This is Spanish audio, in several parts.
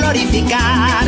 glorificar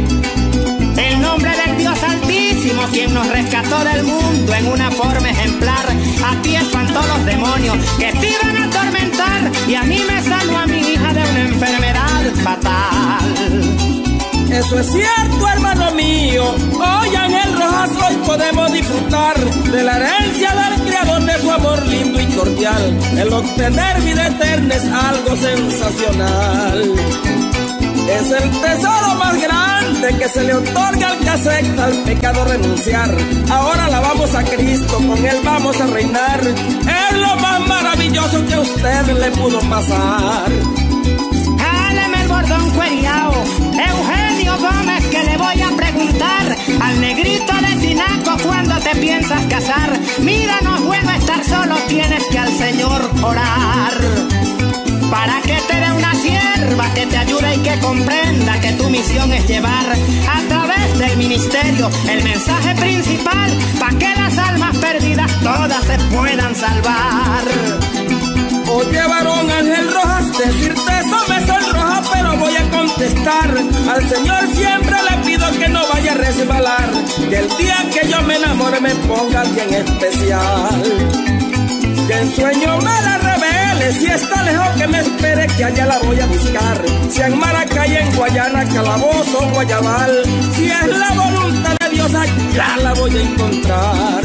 el nombre del Dios Altísimo, quien nos rescató del mundo en una forma ejemplar. A ti espantó los demonios que te iban a atormentar, y a mí me salvó a mi hija de una enfermedad fatal. Eso es cierto, hermano mío. Hoy en el Rojas hoy podemos disfrutar de la herencia del Creador, de su amor lindo y cordial. El obtener vida eterna es algo sensacional. Es el tesoro más grande que se le otorga al que acepta al pecado renunciar. Ahora alabamos a Cristo, con Él vamos a reinar. Es lo más maravilloso que a usted le pudo pasar. Jáleme el bordón cueriao, Eugenio Gómez, que le voy a preguntar al negrito de Tinaco cuando te piensas casar. Mira, no es bueno estar solo, tienes que al Señor orar para que te dé una sierva que te ayude y que comprenda que tu misión es llevar a través del ministerio el mensaje principal, para que las almas perdidas todas se puedan salvar. Oye, varón Ángel Rojas, decirte eso me sonroja, pero voy a contestar. Al Señor siempre le pido que no vaya a resbalar, que el día que yo me enamore me ponga bien especial. Que en sueño me la revele, si está lejos que me espere, que allá la voy a buscar. Si en Maracay, en Guayana, Calabozo, Guayabal, si es la voluntad de Dios, allá la voy a encontrar.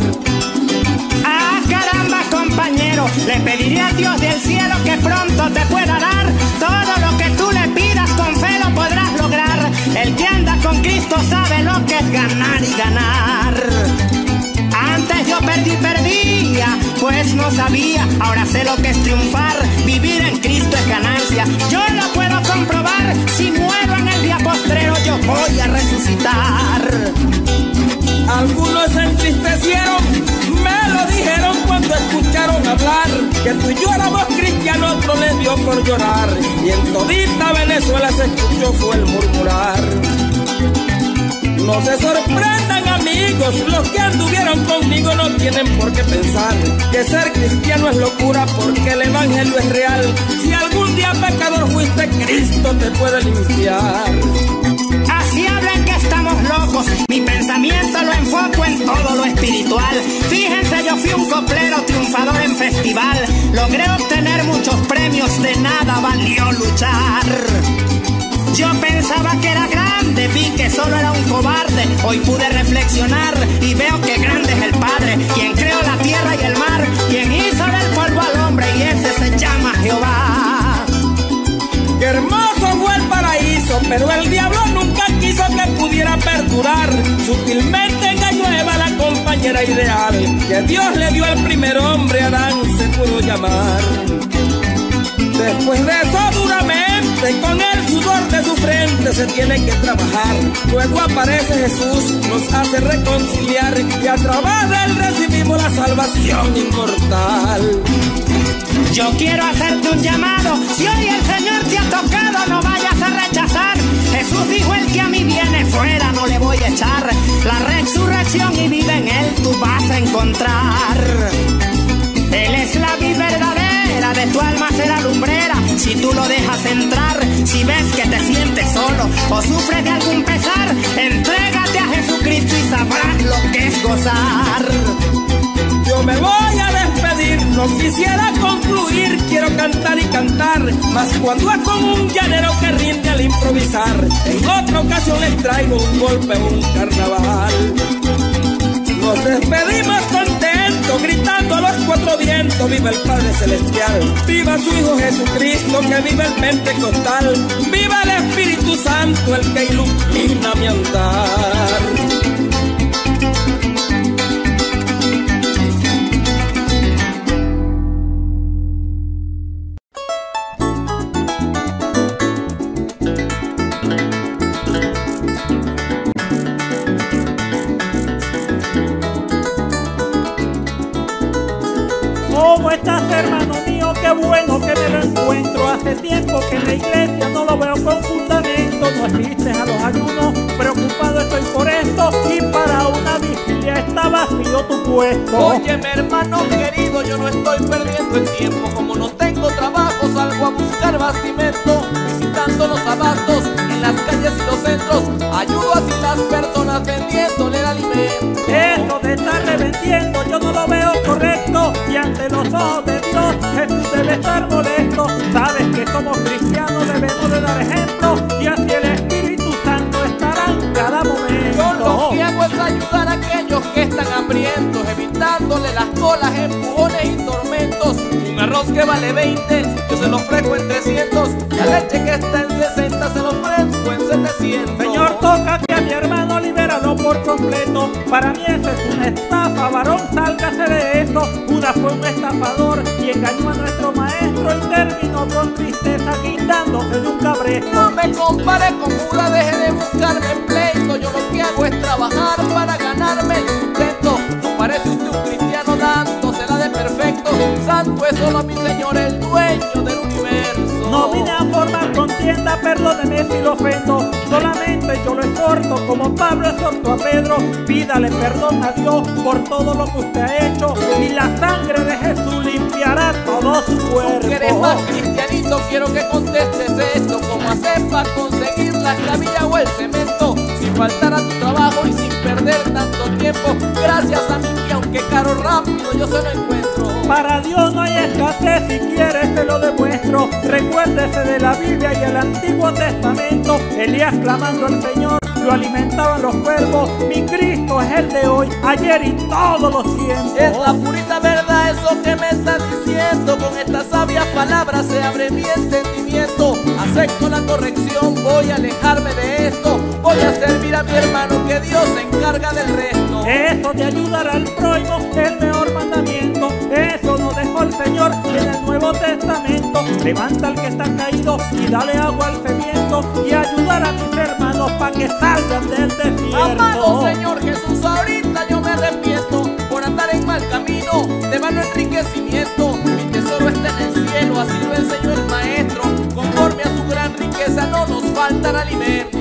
Ah, caramba, compañero, le pediré a Dios del cielo que pronto te pueda dar todo lo que tú le pidas, con fe lo podrás lograr. El que anda con Cristo sabe lo que es ganar y ganar. Antes yo perdía, pues no sabía. Ahora sé lo que es triunfar. Vivir en Cristo es ganancia. Yo lo puedo comprobar. Si muero en el día postrero, yo voy a resucitar. Algunos se entristecieron, me lo dijeron cuando escucharon hablar, que tú y yo éramos cristianos, otro le dio por llorar, y en todita Venezuela se escuchó fue el murmurar. No se sorprendan, amigos, los que anduvieron conmigo no tienen por qué pensar que ser cristiano es locura, porque el evangelio es real. Si algún día pecador fuiste, Cristo te puede limpiar. Así hablan que estamos locos, mi pensamiento lo enfoco en todo lo espiritual. Fíjense, yo fui un coplero triunfador en festival, logré obtener muchos premios, de nada valió luchar. Yo pensaba que era grande, vi que solo era un cobarde. Hoy pude reflexionar y veo que grande es el Padre, quien creó la tierra y el mar, quien hizo del polvo al hombre, y ese se llama Jehová. Qué hermoso fue el paraíso, pero el diablo nunca quiso que pudiera perdurar. Sutilmente engañó a Eva, la compañera ideal, que Dios le dio al primer hombre, Adán se pudo llamar. Después de eso duramente, con el sudor de su frente se tiene que trabajar. Luego aparece Jesús, nos hace reconciliar, y a través de él recibimos la salvación inmortal. Yo quiero hacerte un llamado, si hoy el Señor te ha tocado, no vayas a rechazar. Jesús dijo, el que a mí viene, fuera no le voy a echar. La resurrección y vida en él tú vas a encontrar. Él es la vida verdadera, de tu alma será lumbrera. Si tú lo dejas entrar, si ves que te sientes solo o sufres de algún pesar, entrégate a Jesucristo y sabrás lo que es gozar. Yo me voy a despedir, no quisiera concluir, quiero cantar y cantar, mas cuando es como un llanero que rinde al improvisar, en otra ocasión les traigo un golpe, un carnaval. Nos despedimos contentos, gritando a los cuatro vientos, viva el Padre Celestial, viva su Hijo Jesucristo, que viva el Pentecostal, viva el Espíritu Santo, el que ilumina mi andar. ¿Cómo estás, hermano mío? Qué bueno que me lo encuentro. Hace tiempo que en la iglesia no lo veo con fundamento. No asistes a los ayunos, preocupado estoy por esto, y para una vigilia está vacío tu puesto. Óyeme, hermano querido, yo no estoy perdiendo el tiempo. Como no tengo trabajo, salgo a buscar bastimento, visitando los abastos en las calles horas vendiéndole el alimento. Eso de estarle vendiendo yo no lo veo correcto, y ante los ojos de Dios Jesús debe estar molesto. Sabes que somos cristianos, debemos de dar ejemplo, y así el Espíritu Santo estará en cada momento. Yo lo que hago es ayudar a aquellos que están hambrientos, evitándole las colas, empujones y tormentos. Un arroz que vale 20, yo se lo ofrezco en 300, la leche que está en 60 se lo ofrezco en 700. Señor, tócate a mi hermano, libéralo por completo. Para mí eso es una estafa, varón, sálgase de eso. Judas fue un estafador y engañó a nuestro maestro y terminó con tristeza guindándose de un cabresto. No me compare con Judas, deje de buscarme en pleito. Yo lo que hago es trabajar para ganarme el sustento. No parece usted un cristiano dándosela de perfecto. Santo es solo mi Señor, el dueño del universo. No vine a formar contienda, perdóneme si lo ofendo. Solamente yo lo exhorto, como Pablo exhortó a Pedro. Pídale perdón a Dios por todo lo que usted ha hecho, y la sangre de Jesús limpiará todo su cuerpo. Tú que eres más cristianito, quiero que contestes esto. ¿Cómo hacer para conseguir la clavilla o el cemento? Sin faltar a tu trabajo y sin perder tanto tiempo. Gracias a mí, que aunque caro rápido yo se lo encuentro. Para Dios no hay escasez, si quieres te lo demuestro. Recuérdese de la Biblia y el Antiguo Testamento. Elías clamando al Señor, lo alimentaban los cuervos. Mi Cristo es el de hoy, ayer y todos los tiempos. Es la purita verdad eso que me estás diciendo. Con estas sabias palabras se abre mi entendimiento. Acepto la corrección, voy a alejarme de esto. Voy a servir a mi hermano, que Dios se encarga del resto. Eso de ayudar al prójimo es el mejor mandamiento. Eso nos dejó el Señor en el Nuevo Testamento. Levanta al que está caído y dale agua al sediento, y ayudar a mis hermanos para que salgan del desierto. Amado Señor Jesús, ahorita yo me arrepiento por andar en mal camino de vano enriquecimiento. Mi tesoro está en el cielo, así lo enseñó el Maestro. Conforme a su gran riqueza no nos faltará alimento.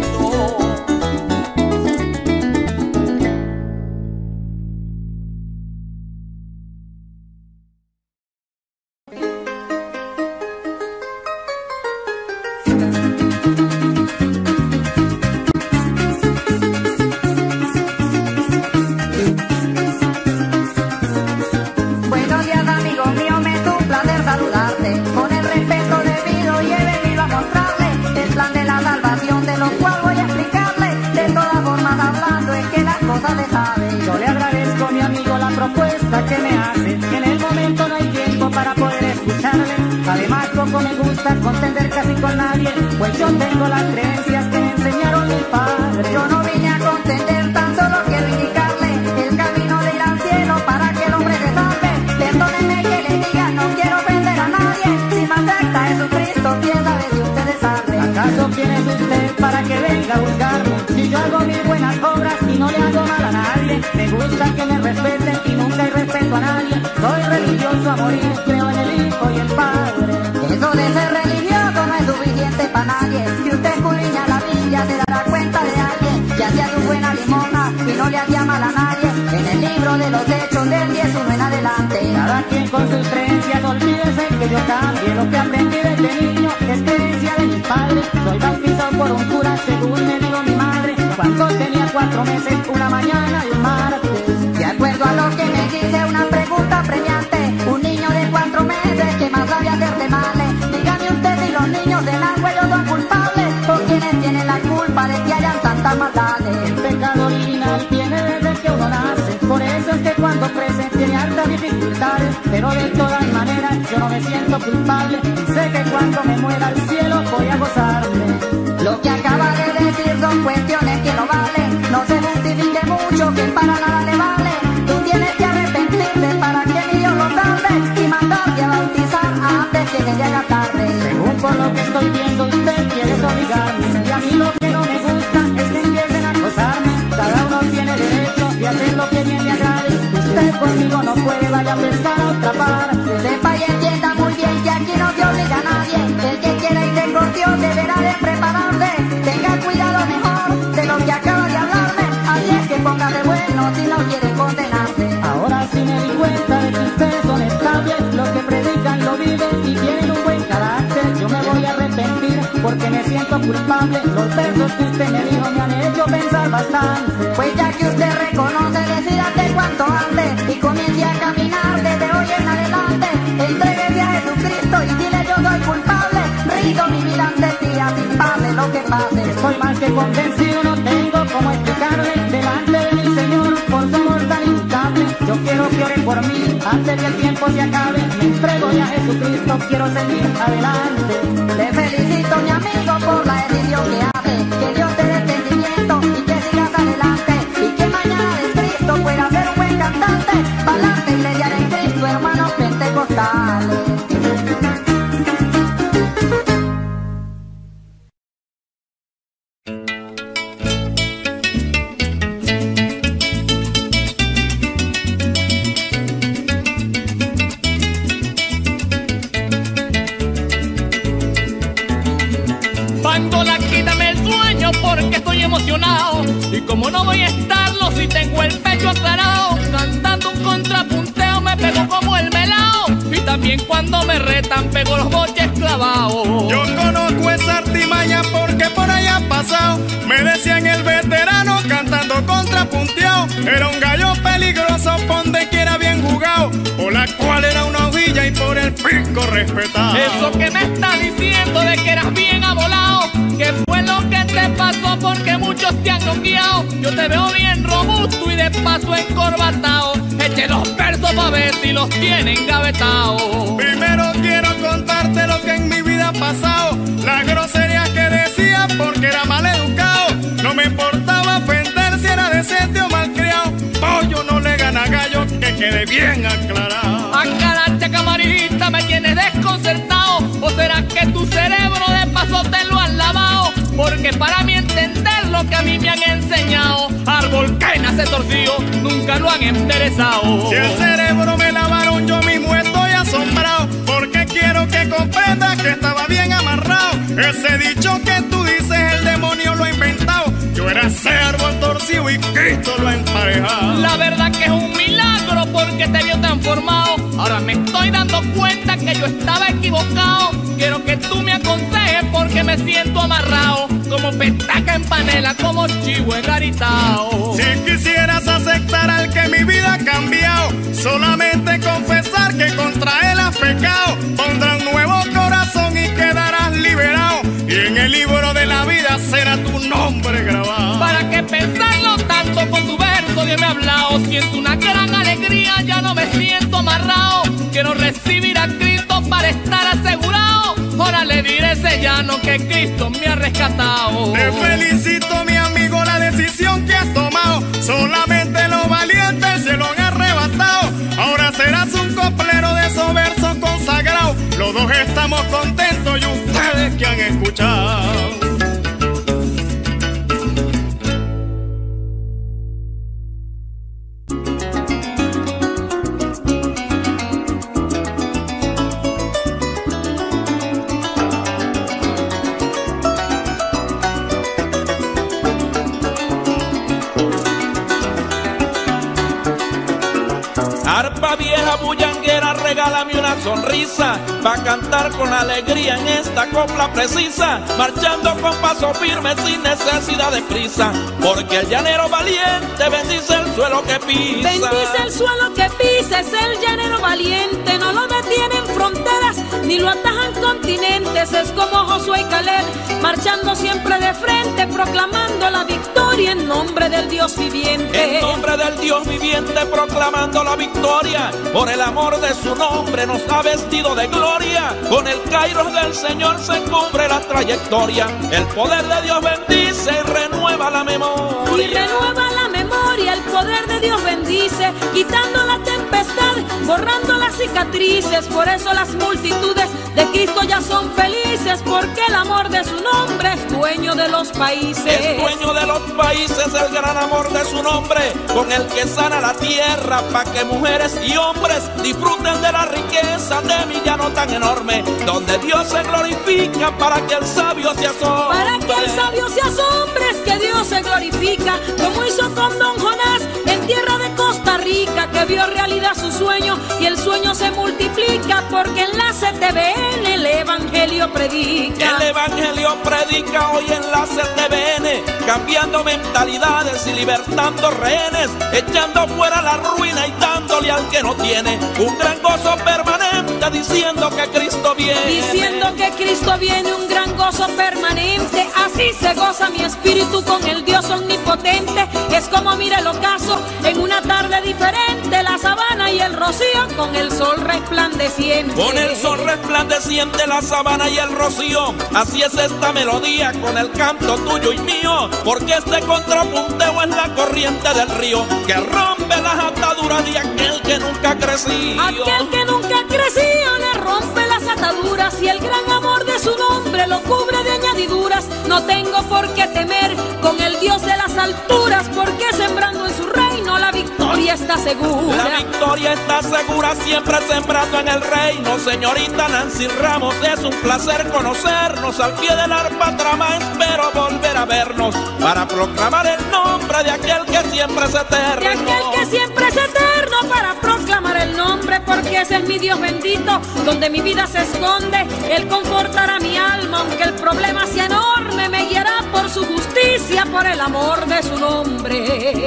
Yo le agradezco, mi amigo, la propuesta que me hace. En el momento no hay tiempo para poder escucharle. Además, poco me gusta contender casi con nadie, pues yo tengo las creencias que me enseñaron mis padres. Yo no vine a contender, tan solo quiero indicarle el camino de ir al cielo para que el hombre se salve. Perdónenme que le diga, no quiero ofender a nadie. Si me acepta Jesucristo, quién sabe si usted es salve. ¿Acaso quién es usted para que venga a juzgarme? Si yo hago mis buenas obras y no le hago mal a nadie. Me gusta que me respeten y nunca hay respeto a nadie. Soy religioso a morir, creo en el Hijo y el Padre. Eso de ser religioso no es suficiente para nadie. Si usted escudriña la Biblia se dará cuenta de alguien que hacía su buena limosna y no le hacía mal a nadie. En el libro de los Hechos del 10:1 en adelante. Cada quien con sus creencias, olvídese que yo cambie. Lo que aprendí desde niño es creencia de mis padres. Soy bautizado por un cura según me dijo mi madre, cuando tenía 4 meses, una mañana y un martes. De acuerdo a lo que me dice, una pregunta premiante. Un niño de 4 meses, ¿qué más sabe hacer de males? Dígame usted si los niños del agua ellos son culpables, o quienes tienen la culpa de que hayan tantas maldades. El pecado original viene desde que uno nace, por eso es que cuando crece tiene hartas dificultades. Pero de todas maneras yo no me siento culpable, sé que cuando me muera al cielo voy a gozarme. Lo que acaba de decir son cuestiones que no valen. No se justifique mucho, que para nada le vale. Tú tienes que arrepentirte para que ni Dios lo salve y mandarte a bautizar antes que llegue la tarde. Según por lo que estoy viendo, usted quiere obligarme, y a mí lo que no me gusta es que empiecen a acosarme. Cada uno tiene derecho de hacer lo que bien le agrade. Usted conmigo no puede, vaya a pensar a otra parte. Sepa y entienda muy bien que aquí no te obliga a nadie. El que quiera ir con Dios deberá de prepararse. Tenga cuidado mejor de lo que acaba de hablarme. Así es que póngase bueno si no quiere condenarse. Ahora sí me di cuenta de que ustedes son estables. Los que predican lo viven y tienen un buen carácter. Yo me voy a arrepentir porque me siento culpable. Los versos que usted me dijo me han hecho pensar bastante. bastante. Pues ya que usted reconoce, decídate cuanto antes y comience a caminar desde hoy en adelante. Entréguese a Jesucristo y dile: yo soy culpable, rindo mi vida ante ti, así lo que pase. Estoy más que convencido, no tengo cómo explicarle delante de mi Señor por su amor tan instable. Yo quiero que ore por mí antes que el tiempo se acabe. Me entrego ya a Jesucristo, quiero seguir adelante. Te felicito, mi amigo, por la decisión que hace. Que Dios te dé entendimiento y que sigas adelante. Y que mañana de Cristo puedas ser un buen cantante. Pa'lante, iglesia de Cristo, hermanos pentecostales. Porque estoy emocionado y como no voy a estarlo si tengo el pecho aclarado, cantando un contrapunteo me pego como el melao y también cuando me retan pego los boches clavados. Yo conozco esa artimaña porque por ahí ha pasado. Me decían el veterano cantando contrapunteado. Era un gallo peligroso, donde quiera bien jugado, por la cual era una hojilla y por el pico respetado. Eso que me estás diciendo de que eras bien abolado, ¿qué fue lo que te pasó? Porque muchos te han noqueado. Yo te veo bien robusto y de paso encorbatado. Eche los versos pa' ver si los tienen gavetados. Primero quiero contarte lo que en mi vida ha pasado. Las groserías que decía porque era mal educado. No me importaba ofender si era decente o malcriado. Pollo no le gana gallo, que quede bien aclarado. A caracha, camarita, me tienes desconcertado. ¿O será que tu cerebro de paso te lo han lavado? Porque para mí entender lo que a mí me han enseñado, árbol que nace torcido, nunca lo han enderezado. Si el cerebro me lavaron, yo mismo estoy asombrado, porque quiero que comprendas que estaba bien amarrado. Ese dicho que tú dices, el demonio lo ha inventado. Yo era ese árbol torcido y Cristo lo ha emparejado. La verdad que es un milagro porque te vio transformado. Ahora me estoy dando cuenta que yo estaba equivocado. Quiero que tú me aconsejes porque me siento amarrado, como pestaca en panela, como chivo engaritao. Si quisieras aceptar al que mi vida ha cambiado, solamente confesar que contra él has pecado, pondrá un nuevo corazón y quedarás liberado, y en el libro de la vida será tu nombre grabado. ¿Para qué pensarlo tanto? Con tu verso Dios me ha hablado. Siento una gran alegría, ya no me siento amarrado. Quiero recibir a Cristo para estar asegurado. Ahora le diré a ese llano que Cristo me ha rescatado. Te felicito, mi amigo, la decisión que has tomado. Solamente los valientes se lo han arrebatado. Ahora serás un coplero de esos versos consagrados. Los dos estamos contentos y ustedes que han escuchado. Arpa vieja bullanguera, regálame una sonrisa, pa' cantar con alegría en esta copla precisa, marchando con paso firme sin necesidad de prisa, porque el llanero valiente bendice el suelo que pisa. Bendice el suelo que pisa, es el llanero valiente, no lo detienen fronteras, ni lo atajan continentes, es como Josué y Caleb, marchando siempre de frente, proclamando la victoria en nombre del Dios viviente. En nombre del Dios viviente, proclamando la victoria, por el amor de su nombre nos ha vestido de gloria, con el kairos del Señor se cubre la trayectoria, el poder de Dios bendice y renueva la memoria. Y renueva la memoria, el poder de Dios bendice, quitando la tempestad, borrando las cicatrices, por eso las multitudes de Cristo ya son felices, porque el amor de su nombre es dueño de los países. Es dueño de los países, el gran amor de su nombre, con el que sana la tierra, pa' que mujeres y hombres disfruten de la riqueza de mi llano tan enorme, donde Dios se glorifica para que el sabio se asombre. Para que el sabio se asombre, es que Dios se glorifica, como hizo con Don Jonás en tierra de Costa Rica, que vio realidad su sueño y el sueño se multiplica, porque en la CTVN el Evangelio Evangelio predica. El Evangelio predica hoy en la CTVN, cambiando mentalidades y libertando rehenes, echando fuera la ruina y dándole al que no tiene un gran gozo permanente, diciendo que Cristo viene. Diciendo que Cristo viene, un gran gozo permanente. Así se goza mi espíritu con el Dios omnipotente. Es como mira el ocaso en una tarde diferente, la sabana y el rocío con el sol resplandeciente. Con el sol resplandeciente, la sabana y el rocío. Así es esta melodía con el canto tuyo y mío, porque este contrapunteo es la corriente del río que rompe las ataduras de aquel que nunca ha crecido. Aquel que nunca ha crecido le rompe las ataduras y el gran amor de su nombre lo cubre de añadiduras. No tengo por qué temer con el Dios de las alturas, porque sembrando en su reino la victoria está segura. La victoria está segura, siempre sembrando en el reino. Señorita Nancy Ramos, es un placer conocernos. Al pie del arpa trama espero volver a vernos, para proclamar el nombre de aquel que siempre es eterno. De aquel que siempre es eterno, para proclamar el nombre, porque ese es mi Dios bendito, donde mi vida se esconde. Él confortará mi alma, aunque el problema sea enorme, me guiará por su justicia, por el amor de su nombre.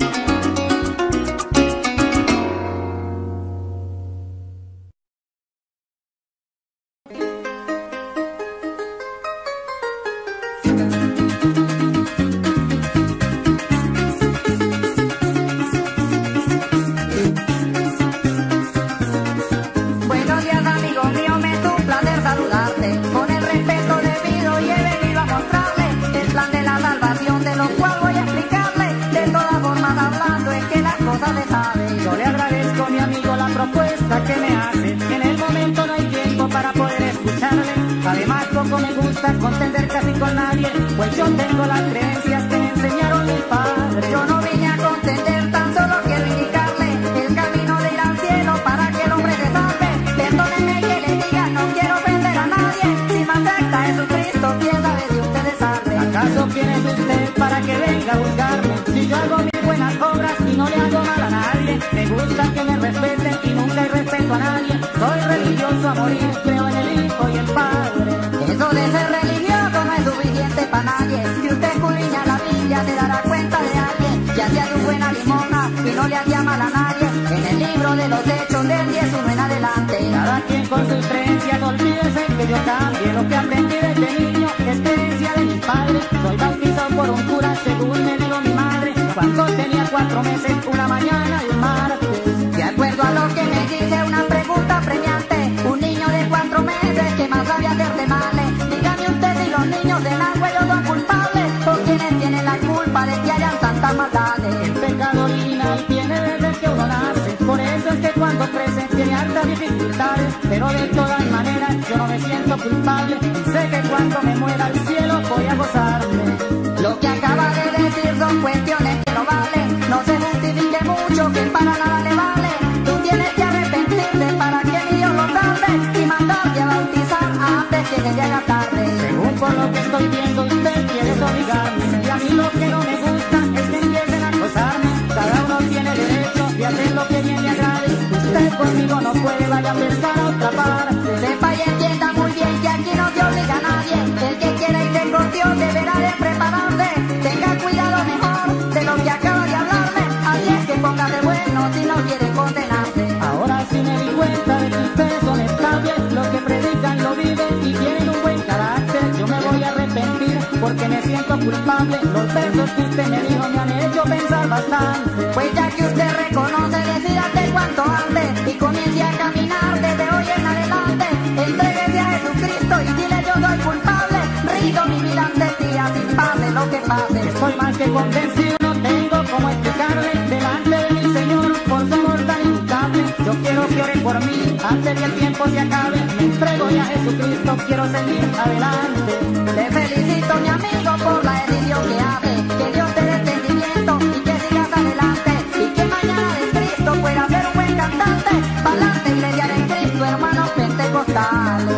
Buenos días, amigo mío, me es un placer saludarte. Con el respeto debido y he venido a mostrarle el plan de la salvación, de lo cual voy a explicarle. De todas formas, hablando es que las cosas le sabe. Yo le agradezco, mi amigo, la propuesta que me hace. En el momento no hay tiempo para poder escucharle. Además, poco me gusta contender casi con nadie, pues yo tengo las creencias que me enseñaron mis padres. Yo no vine a contender, tan solo quiero indicarle el camino de ir al cielo para que el hombre se salve. Perdóneme que le diga, no quiero ofender a nadie. Si me acepta Jesucristo, ¿quién sabe si usted es salve? ¿Acaso quién es usted para que venga a juzgarme? Si yo hago mis buenas obras y no le hago mal a nadie, me gusta que me respeten y nunca hay respeto a nadie. Soy religioso a morir, creo en el Hijo y el Padre. Eso de ser religioso no es suficiente para nadie. Si usted escudriña la Biblia se dará cuenta de alguien que hacía su buena limosna y no le hacía mal a nadie. En el libro de los Hechos del 10:1 en adelante. Cada quien con sus creencias, no olvídese que yo cambie. Lo que aprendí desde niño es creencia de mi padre. Soy bautizado por un cura, según me dijo mi madre, cuando tenía 4 meses, una mañana y un martes. De acuerdo a lo que me dice, una pregunta premiante. Un niño de 4 meses, ¿qué más sabe hacer de males? Dígame usted si los niños de agua ellos son culpables, o quienes tienen la culpa de que hayan tantas maldades. El pecado original tiene desde que uno nace, por eso es que cuando crece tiene hartas dificultades, pero de todas maneras yo no me siento culpable, y sé que cuando me muera al cielo voy a gozarme. Lo que acaba de decir son cuestiones que no valen. No se justifique mucho, que para nada le vale. Tú tienes que arrepentirte para que mi Dios lo salve y mandarte a bautizar antes que se haga tarde. Según por lo que estoy viendo, usted quiere obligarme, y a mí lo que no me gusta es que empiecen a acosarme. Cada uno tiene derecho de hacer lo que bien le agrade. Usted conmigo no puede, vaya a pensar a otra parte. Sepa y entienda muy bien que aquí no te obliga a nadie. El que quiera irse con Dios deberá de prepararse. Tenga cuidado mejor de lo que acaba de hablarme. Así es que póngase bueno si no quiere condenarse. Ahora sí me di cuenta de que ustedes son estables, lo que predican lo viven y tienen un buen carácter. Yo me voy a arrepentir porque me siento culpable. Los versos que usted me dijo me han hecho pensar bastante. Pues ya que usted reconoce, decídate cuanto antes y comience a caminar desde hoy en adelante. Entréguese a Jesucristo y dile yo soy culpable. Rindo mi vida ante ti, así pase lo que pase. Estoy más que convencido, no tengo cómo explicarle delante de mi Señor por su amor tan inmutable. Yo quiero que ore por mí antes que el tiempo se acabe. Me entrego ya a Jesucristo, quiero seguir adelante. Te felicito, mi amigo, por la decisión que hace. Que Dios te dé entendimiento y que sigas adelante. Y que mañana de Cristo puedas ser un buen cantante. Pa'lante, iglesia de Cristo, hermanos pentecostales.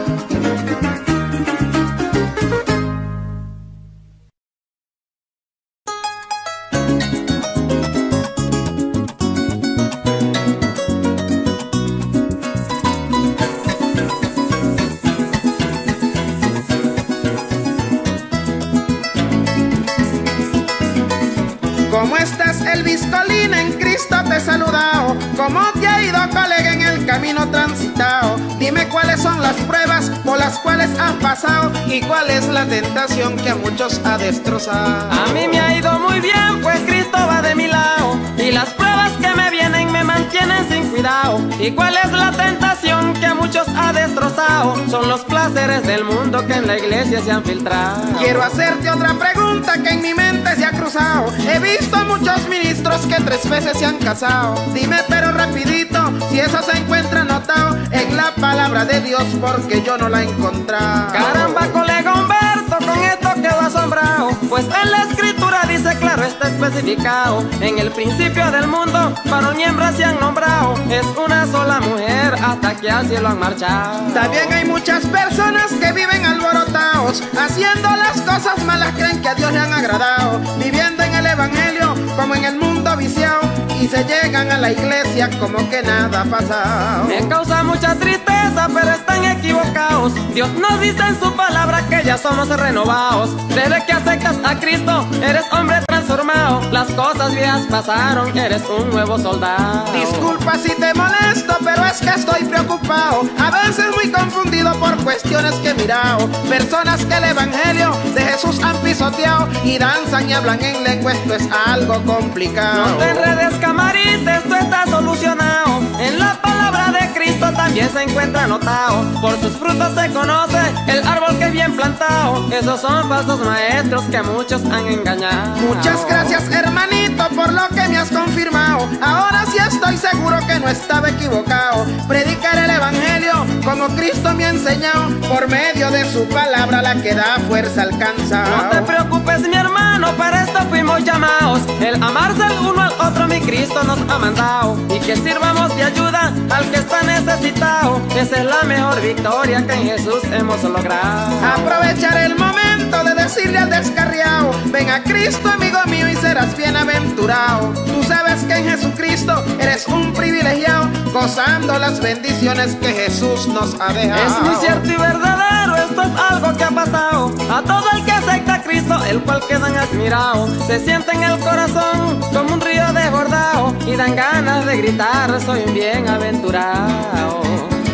¿Cómo te ha ido, colega, en el camino transitado? Dime cuáles son las pruebas por las cuales has pasado y cuál es la tentación que a muchos ha destrozado. A mí me ha ido muy bien, pues Cristo va de mi lado, y las pruebas que me vienen me mantienen sin cuidado. ¿Y cuál es la tentación que a muchos ha destrozado? Son los placeres del mundo que en la iglesia se han filtrado. Quiero hacerte otra pregunta que en mi mente se ha cruzado. He visto a muchos ministros que 3 veces se han casado. Dime pero rapidito si eso se encuentra anotado en la palabra de Dios, porque yo no la he encontrado. Caramba, colega Humberto, con esto quedo asombrado, pues en la escritura dice claro, está especificado: en el principio del mundo, varón y hembra se han nombrado, es una sola mujer hasta que al cielo han marchado. También hay muchas personas que viven alborotados, haciendo las cosas malas, creen que a Dios le han agradado, viviendo en el evangelio como en el mundo viciado, y se llegan a la iglesia como que nada ha pasado. Me causa mucha tristeza, pero están equivocados. Dios nos dice en su palabra que ya somos renovados. Desde que aceptas a Cristo, eres hombre transformado. Las cosas viejas pasaron, eres un nuevo soldado. Disculpa si te molesto, pero es que estoy preocupado, a veces muy confundido por cuestiones que he mirado. Personas que el evangelio de Jesús han pisoteado y danzan y hablan en lengua, esto es algo complicado. No te enredes, camarita, esto está solucionado. En la palabra de Cristo también se encuentra anotado. Por sus frutos se conoce el árbol que es bien plantado. Esos son falsos maestros que a muchos han engañado. Muchas gracias, hermanito, por lo que me has confirmado. Ahora sí estoy seguro que no estaba equivocado. Predicar el evangelio como Cristo me ha enseñado, por medio de su palabra la que da fuerza alcanza. No te preocupes, mi hermano, para esto fuimos llamados. El amarse el uno al otro mi Cristo nos ha mandado, y que sirvamos de ayuda al que está necesitado. Esa es la mejor victoria que en Jesús hemos logrado. Aprovechar el momento de decirle al descarriado: ven a Cristo, amigo mío, y serás bienaventurado. Tú sabes que en Jesucristo eres un privilegiado, gozando las bendiciones que Jesús nos ha dejado. Es muy cierto y verdadero, esto es algo que ha pasado. A todo el que acepta a Cristo, el cual quedan admirados, se siente en el corazón como un río desbordado, y dan ganas de gritar: soy un bienaventurado.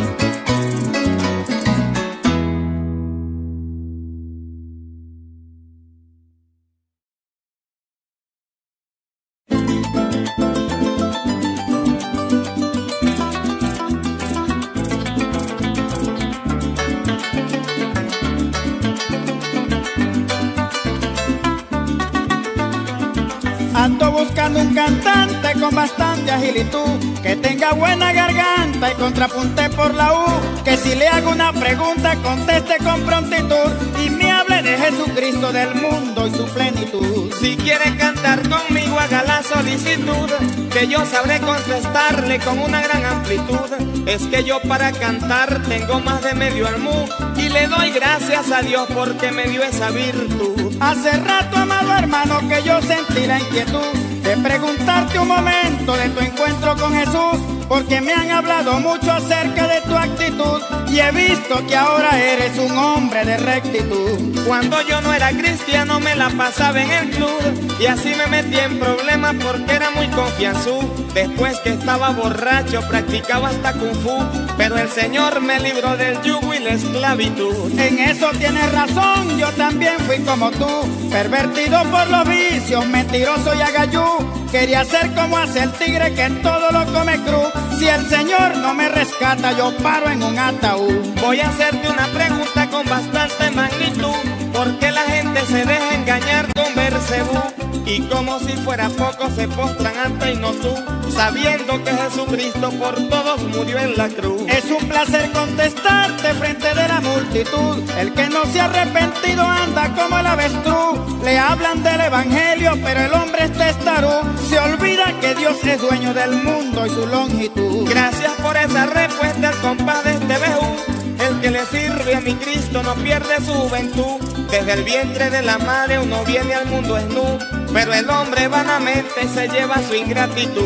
Ando buscando un cantante con bastante agilitud, que tenga buena garganta y contrapunte por la U, que si le hago una pregunta conteste con prontitud y me hable de Jesucristo, del mundo y su plenitud. Si quiere cantar conmigo, haga la solicitud, que yo sabré contestarle con una gran amplitud. Es que yo para cantar tengo más de medio almú, y le doy gracias a Dios porque me dio esa virtud. Hace rato, amado hermano, que yo sentí la inquietud de preguntarte un momento de tu encuentro con Jesús, porque me han hablado mucho acerca de tu actitud y he visto que ahora eres un hombre de rectitud. Cuando yo no era cristiano me la pasaba en el club, y así me metí en problemas porque era muy confianzú. Después que estaba borracho practicaba hasta kung fu, pero el Señor me libró del yugo y la esclavitud. En eso tienes razón, yo también fui como tú, pervertido por los vicios, mentiroso y agayú. Quería ser como hace el tigre que todo lo come cru. Si el Señor no me rescata, yo paro en un ataúd. Voy a hacerte una pregunta con bastante magnitud. ¿Por qué la gente se deja engañar con Bersebú? Y como si fuera poco se postran ante y no tú, sabiendo que Jesucristo por todos murió en la cruz. Es un placer contestarte frente de la multitud. El que no se ha arrepentido anda como el avestruz. Le hablan del evangelio, pero el hombre es testarú. Se olvida que Dios es dueño del mundo y su longitud. Gracias por esa respuesta, el compás de este bejú. El que le sirve a mi Cristo no pierde su juventud. Desde el vientre de la madre uno viene al mundo desnudo, pero el hombre vanamente se lleva su ingratitud.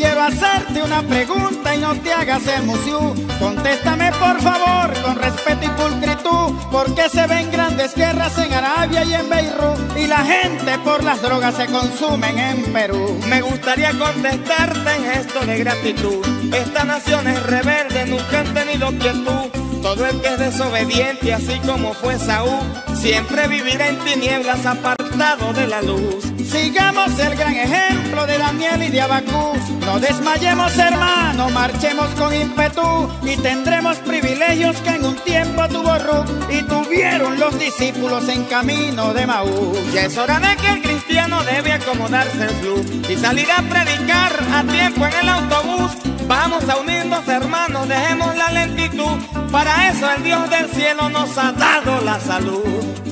Quiero hacerte una pregunta y no te hagas el musiú. Contéstame por favor con respeto y pulcritud. ¿Por qué se ven grandes guerras en Arabia y en Beirut? Y la gente por las drogas se consumen en Perú. Me gustaría contestarte en gesto de gratitud. Esta nación es rebelde, nunca han tenido quietud. Todo el que es desobediente, así como fue Saúl, siempre vivirá en tinieblas, apartado de la luz. Sigamos el gran ejemplo de Daniel y de Abacú. No desmayemos, hermano, marchemos con ímpetu. Y tendremos privilegios que en un tiempo tuvo Ruth y tuvieron los discípulos en camino de Maús. Ya es hora de que el cristiano debe acomodarse el club y salir a predicar a tiempo en el autobús. Vamos a unirnos, hermanos, dejemos la lentitud. Para eso el Dios del cielo nos ha dado la salud.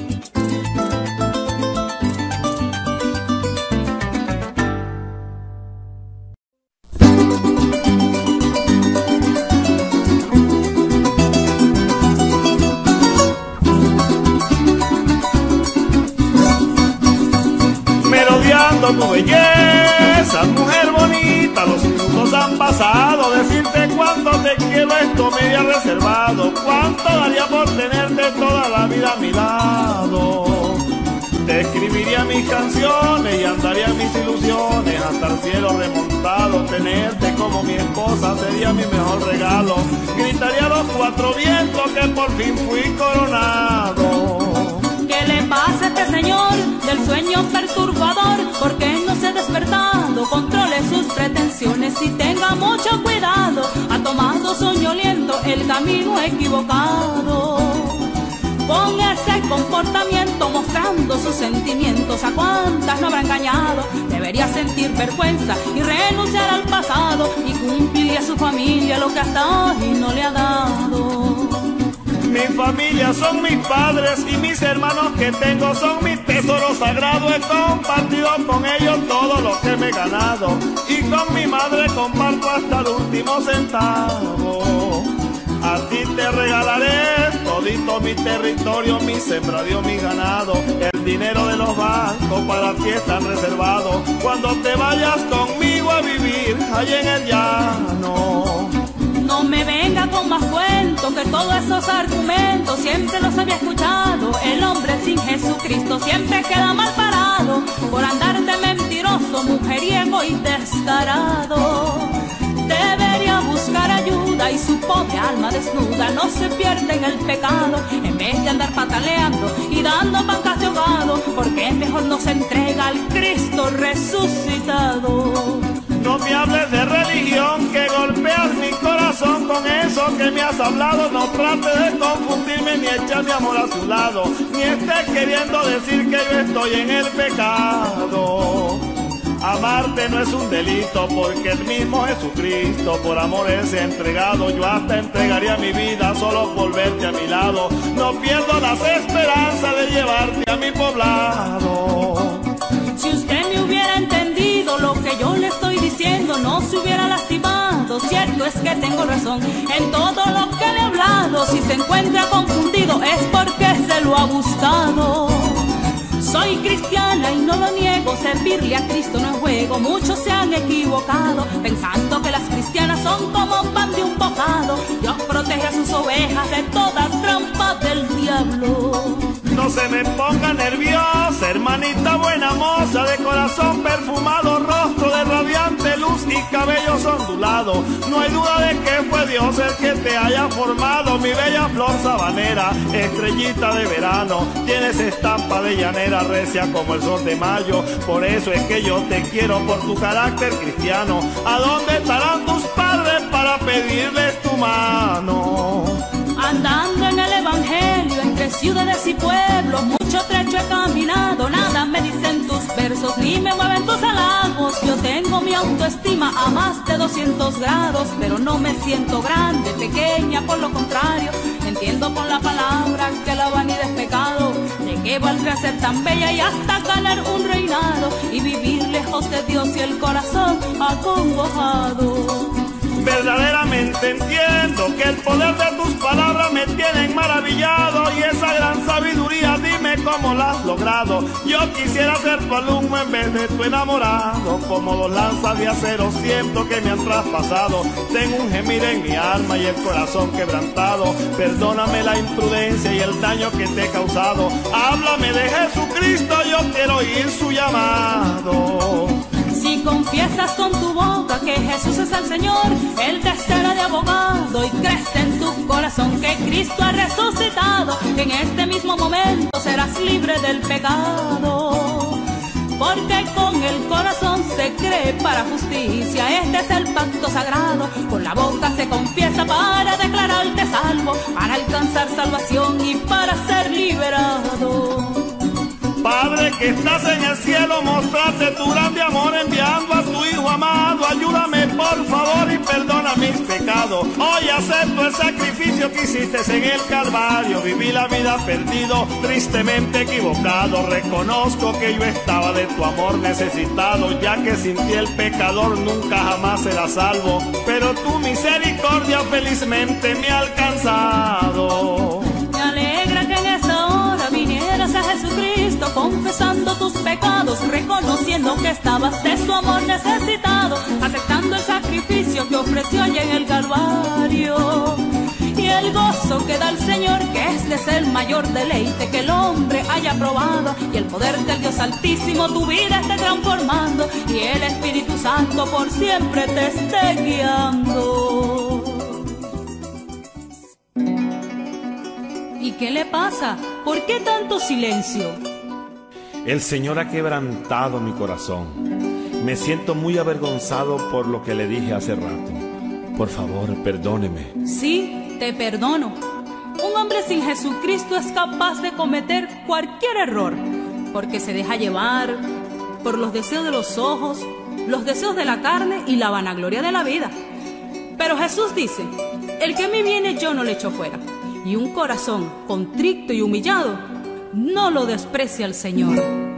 Merodeando tu belleza, mujer bonita, los minutos han pasado. Decirte cuánto te quiero, esto me había reservado. Cuánto daría por tenerte toda la vida a mi lado. Te escribiría mis canciones y andaría mis ilusiones hasta el cielo remontado. Tenerte como mi esposa sería mi mejor regalo. Gritaría a los cuatro vientos que por fin fui coronado. ¿Qué le pasa a este señor del sueño perturbador? ¿Por qué no se ha despertado? Controle sus pretensiones y tenga mucho cuidado. Ha tomado soñoliento el camino equivocado. Con ese comportamiento mostrando sus sentimientos, ¿a cuántas no habrá engañado? Debería sentir vergüenza y renunciar al pasado y cumplirle a su familia lo que hasta hoy no le ha dado. Mi familia son mis padres y mis hermanos que tengo son mi tesoro sagrado. He compartido con ellos todo lo que me he ganado y con mi madre comparto hasta el último centavo. A ti te regalaré todito mi territorio, mi sembradío, mi ganado. El dinero de los bancos para ti están reservados. Cuando te vayas conmigo a vivir allá en el llano. No me venga con más cuentos, que todos esos argumentos siempre los había escuchado. El hombre sin Jesucristo siempre queda mal parado por andar de mentiroso, mujeriego y descarado. Debería buscar ayuda y su pobre alma desnuda no se pierde en el pecado, en vez de andar pataleando y dando pancas de ahogado, porque mejor no se entrega al Cristo resucitado. No me hables de religión, que golpeas mi corazón con eso que me has hablado. No trates de confundirme ni echar mi amor a su lado, ni estés queriendo decir que yo estoy en el pecado. Amarte no es un delito, porque el mismo Jesucristo por amor se ha entregado. Yo hasta entregaría mi vida solo por verte a mi lado. No pierdo las esperanzas de llevarte a mi poblado. Si usted me hubiera entendido lo que yo le estoy diciendo, no se hubiera lastimado. Cierto es que tengo razón en todo lo que le he hablado. Si se encuentra confundido es porque se lo ha buscado. Soy cristiana y no lo niego, servirle a Cristo no es juego. Muchos se han equivocado pensando que las cristianas son como pan de un bocado. Dios protege a sus ovejas de toda trampa del diablo. No se me ponga nerviosa, hermanita buena moza, de corazón perfumado, rostro de radiante luz y cabellos ondulados. No hay duda de que fue Dios el que te haya formado, mi bella flor sabanera, estrellita de verano. Tienes estampa de llanera, recia como el sol de mayo. Por eso es que yo te quiero, por tu carácter cristiano. ¿A dónde estarán tus padres para pedirles tu mano? Andando en el evangelio entre ciudades y pueblos, mucho trecho he caminado, nada me dicen tus versos ni me mueven tus halagos. Yo tengo mi autoestima a más de 200 grados, pero no me siento grande, pequeña, por lo contrario. Entiendo con la palabra que la vanidad es pecado. ¿De qué valdría ser tan bella y hasta ganar un reinado y vivir lejos de Dios y el corazón acongojado? Verdaderamente Realmente entiendo que el poder de tus palabras me tienen maravillado, y esa gran sabiduría dime cómo la has logrado. Yo quisiera ser tu alumno en vez de tu enamorado. Como dos lanzas de acero siento que me han traspasado. Tengo un gemir en mi alma y el corazón quebrantado. Perdóname la imprudencia y el daño que te he causado. Háblame de Jesucristo, yo quiero oír su llamado. Si confiesas con tu boca que Jesús es el Señor, Él te será de abogado, y crees en tu corazón que Cristo ha resucitado, en este mismo momento serás libre del pecado. Porque con el corazón se cree para justicia, este es el pacto sagrado. Con la boca se confiesa para declararte salvo, para alcanzar salvación y para ser liberado. Padre que estás en el cielo, mostraste tu grande amor enviando a tu Hijo amado. Ayúdame por favor y perdona mis pecados. Hoy acepto el sacrificio que hiciste en el Calvario. Viví la vida perdido, tristemente equivocado. Reconozco que yo estaba de tu amor necesitado, ya que sin ti el pecador nunca jamás será salvo. Pero tu misericordia felizmente me ha alcanzado. Me alegra que en esta hora vinieras a Jesucristo, confesando tus pecados, reconociendo que estabas de su amor necesitado, aceptando el sacrificio que ofreció allá en el Calvario. Y el gozo que da el Señor, que este es el mayor deleite que el hombre haya probado, y el poder del Dios Altísimo tu vida esté transformando, y el Espíritu Santo por siempre te esté guiando. ¿Y qué le pasa? ¿Por qué tanto silencio? El Señor ha quebrantado mi corazón. Me siento muy avergonzado por lo que le dije hace rato. Por favor, perdóneme. Sí, te perdono. Un hombre sin Jesucristo es capaz de cometer cualquier error, porque se deja llevar por los deseos de los ojos, los deseos de la carne y la vanagloria de la vida. Pero Jesús dice, el que a mí viene yo no le echo fuera. Y un corazón contrito y humillado no lo desprecia el Señor.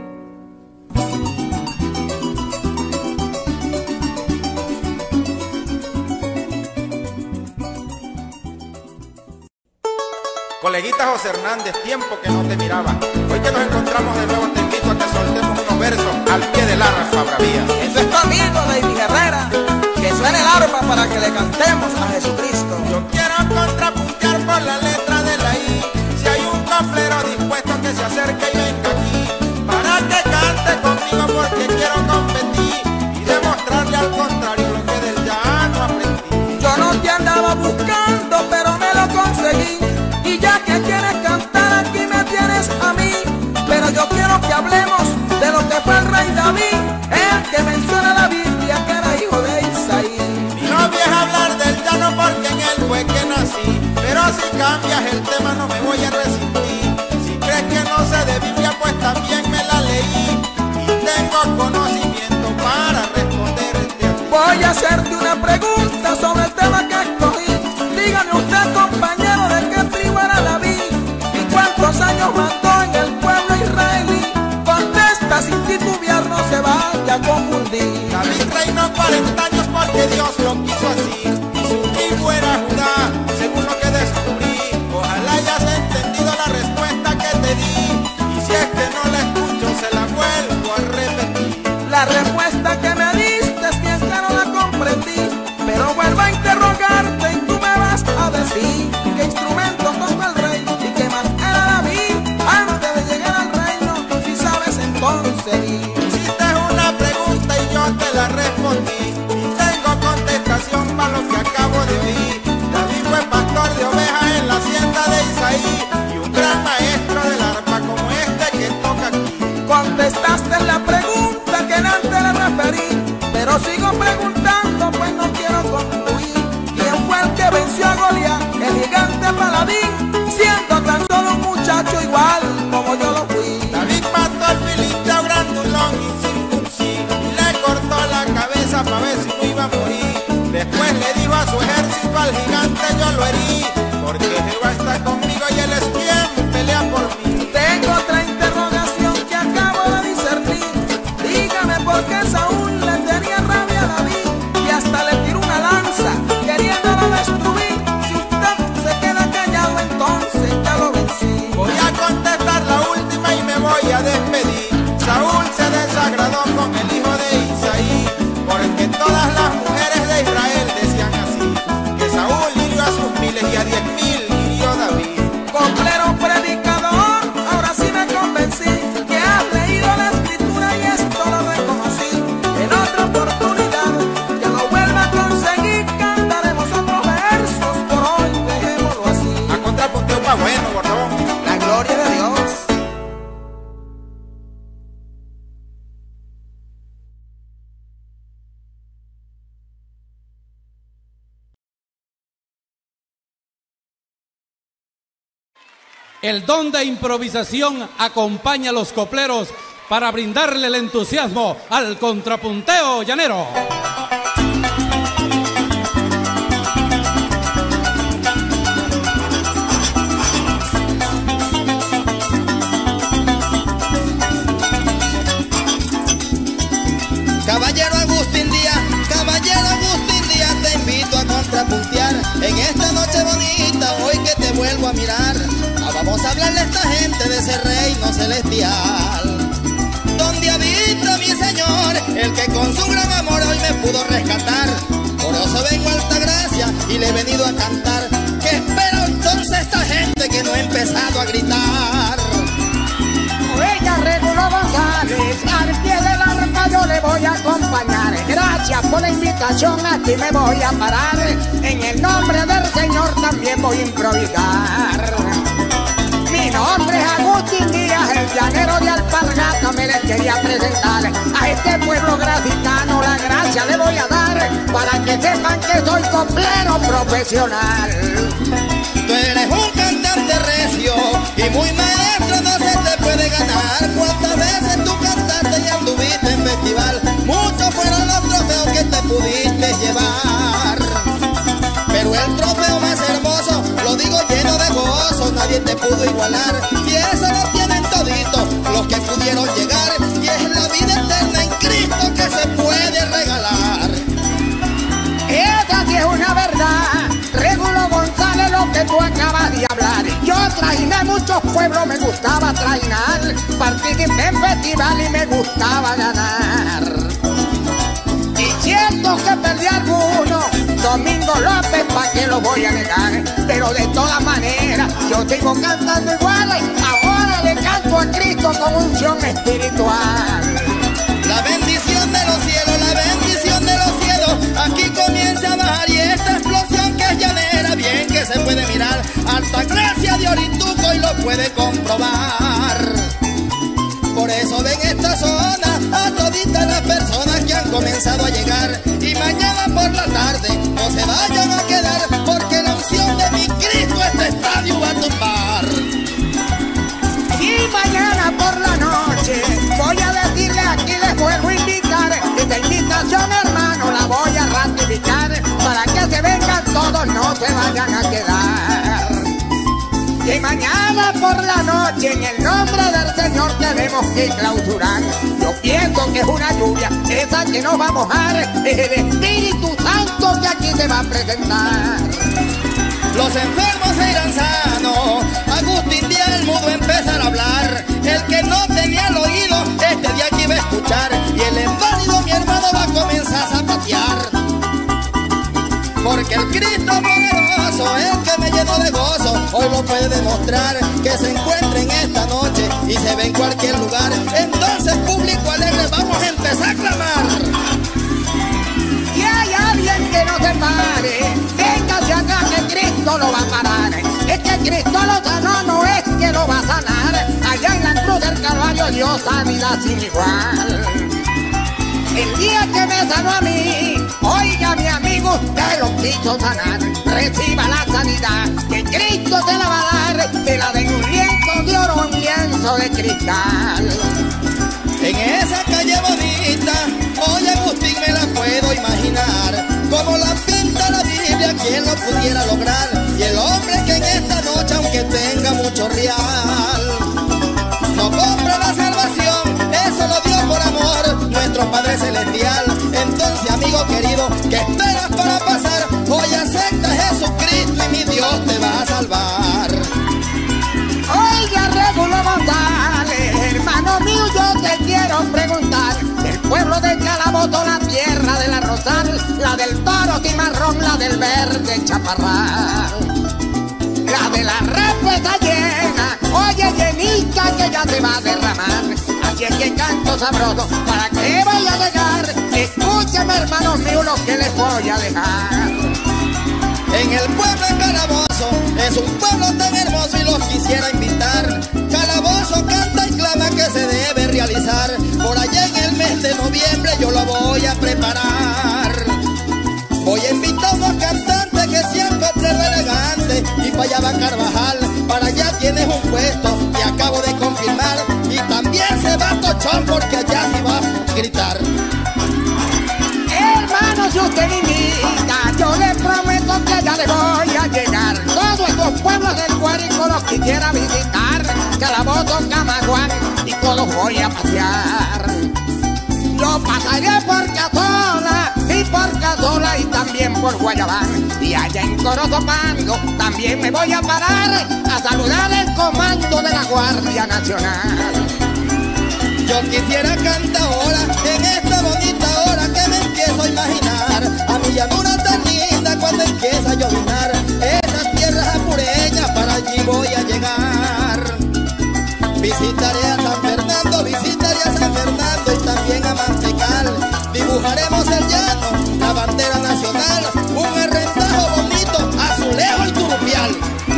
Coleguita José Hernández, tiempo que no te miraba. Hoy que nos encontramos de nuevo te invito a que soltemos unos versos al pie del arpa bravía. Eso es tu amigo David Herrera, que suene el arpa para que le cantemos a Jesucristo. Yo quiero contrapuntear por la letra de la I. Si hay un coflero dispuesto que se acerque y venga aquí, para que cante conmigo porque quiero competir y demostrarle al contrario lo que del llano aprendí. Yo no te andaba buscando, pero me lo conseguí, y ya que quieres cantar aquí me tienes a mí. Pero yo quiero que hablemos de lo que fue el rey David, el que menciona la Biblia que era hijo de Isaí. Mi novia es hablar del llano porque en él fue que nací, pero si cambias el tema no me voy a resistir. Si crees que no sé de Biblia, pues también me la leí y tengo conocimiento para responderte a ti. Voy a hacerte una pregunta sobre el tema que escogí. Dígame usted, compañero, de qué tribu era David y cuántos años mandó en el pueblo israelí. Contesta sin titubear, no se vaya a confundir. David reinó 40 años porque Dios lo quiso así, y su tribu era Judá, según lo que descubrí. Ojalá hayas entendido la respuesta que te di, y si es que no la escucho se la vuelvo a repetir. La respuesta que me diste es bien claro, la comprendí, pero vuelvo a interrogarte y tú me vas a decir qué instrumento tocó el rey y qué más era David antes de llegar al reino, si sabes entonces. Hiciste una pregunta y yo te la respondí, y tengo contestación para lo que acabo de oír. David fue pastor de ovejas en la hacienda de Isaí, y un gran maestro del arpa como este que toca aquí. Contestaste la pregunta que antes le referí, pero sigo preguntando pues no quiero concluir. ¿Quién fue el que venció a Goliat, el gigante paladín, siendo tan solo un muchacho igual como yo lo fui? David mató al filisteo grandulón incircuncido y le cortó la cabeza para ver si no iba a morir. Después le dijo a su ejército, al gigante yo lo herí, porque Jehová está conmigo y él es quien pelea por mí. Tengo otra interrogación que acabo de discernir. Dígame por qué Saúl le tenía rabia a David y hasta le tiró una lanza queriéndolo El don de improvisación acompaña a los copleros para brindarle el entusiasmo al contrapunteo llanero. Caballero Agustín Díaz, te invito a contrapuntear en esta noche bonita, hoy que te vuelvo a mirar. Vamos a hablarle a esta gente de ese reino celestial, donde habita mi Señor, el que con su gran amor hoy me pudo rescatar. Por eso vengo a Altagracia y le he venido a cantar. ¿Qué espera entonces esta gente que no ha empezado a gritar? Ella Regulo González, al pie del arpa yo le voy a acompañar. Gracias por la invitación, aquí me voy a parar. En el nombre del Señor también voy a improvisar. Mi nombre es Agustín Díaz, el llanero de Alpargata, me les quería presentar. A este pueblo gracitano la gracia le voy a dar, para que sepan que soy coplero profesional. Tú eres un cantante recio y muy maestro, no se te puede ganar. ¿Cuántas veces tú cantaste y anduviste en festival? Muchos fueron los trofeos que te pudiste llevar, pero el trofeo más hermoso, lo digo lleno de gozo, nadie te pudo igualar. Y eso lo tienen toditos los que pudieron llegar, y es la vida eterna en Cristo que se puede regalar. Esa sí es una verdad, Regulo González, lo que tú acabas de hablar. Yo trainé muchos pueblos, me gustaba trainar, participé en festival y me gustaba ganar. Y cierto que perdí alguno, Domingo López, ¿pa' qué lo voy a negar? Pero de todas maneras, yo sigo cantando igual. Ahora le canto a Cristo con unción espiritual. La bendición de los cielos, la bendición de los cielos, aquí comienza a bajar, y esta explosión que es llanera, bien que se puede mirar. Altagracia de Orituco y lo puede comprobar. Por eso ven esta zona a toditas las personas que han comenzado a llegar, y mañana por la tarde no se vayan a quedar, porque la unción de mi Cristo este estadio va a tumbar. Y mañana por la noche voy a decirle, aquí les vuelvo a invitar. Esta invitación, hermano, la voy a ratificar, para que se vengan todos, no se vayan a quedar. Y mañana por la noche, en el nombre del Señor, tenemos que clausurar. Yo pienso que es una lluvia, esa que nos va a mojar, es el Espíritu Santo que aquí se va a presentar. Los enfermos se irán sanos, Agustín Díaz el mudo empezará a hablar. El que no tenía el oído, este día aquí va a escuchar, y el inválido, mi hermano, va a comenzar a zapatear. Porque el Cristo poderoso, el que me llenó de gozo, hoy lo puede demostrar, que se encuentra en esta noche y se ve en cualquier lugar. Entonces, público alegre, vamos a empezar a clamar. Y hay alguien que no se pare, véngase acá que Cristo lo va a parar. Es que Cristo lo sanó, no es que lo va a sanar. Allá en la cruz del Calvario dio sanidad sin igual. El día que me sanó a mí, oiga mi amigo, usted lo quiso sanar. Reciba la sanidad, que Cristo te la va a dar. Te la den un lienzo de oro, un lienzo de cristal. En esa calle bonita, hoy Agustín me la puedo imaginar, como la pinta la Biblia, quien lo pudiera lograr. Y el hombre que en esta noche, aunque tenga mucho real, no compra la salvación, eso lo dio por amor nuestro Padre Celestial. Entonces, amigo querido, ¿qué esperas para pasar? Hoy acepta a Jesucristo y mi Dios te va a salvar. Oiga, Regulo González, hermano mío, yo te quiero preguntar. El pueblo de Calabozo, la tierra de la Rosal, la del Toro Cimarrón, la del Verde Chaparral, la de la Repa está llena, oye llenita que ya te va a derramar. Así es que canto sabroso para que vaya a llegar. Escúchame, hermanos míos, lo que les voy a dejar. En el pueblo de Calabozo, es un pueblo tan hermoso y los quisiera invitar. Calabozo canta y clama que se debe realizar. Por allá en el mes de noviembre yo lo voy a preparar. Voy a invitar a unos cantantes que sean copleros elegantes y para allá va Carvajal, para allá tienes un puesto, te acabo de confirmar. Y también se va Tochón porque allá sí va a gritar. Hermano, si usted me invita, yo le prometo que ya le voy a llegar. Todos estos pueblos del Guárico los quisiera visitar. Calabozo, Camaguán y todos voy a pasear. Yo pasaré por Cazola y por Cazola y también por Guayabán. Y allá en Corozopando también me voy a parar a saludar el comando de la Guardia Nacional. Yo quisiera cantar ahora, en esta bonita hora que me empiezo a imaginar, a mi llanura tan linda cuando empieza a llovinar, esas tierras apureñas para allí voy a llegar. Visitaré a San Fernando, visitaré a San Fernando y también a Mantecal. Dibujaremos el llano, la bandera nacional, un arrentajo bonito, azulejo y turbial.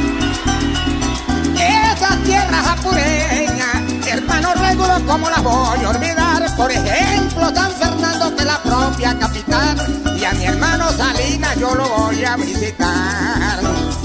Esas tierras apureñas, hermano Régulo, ¿cómo las voy a olvidar? Por ejemplo, San Fernando, que es la propia capital, y a mi hermano Salinas yo lo voy a visitar.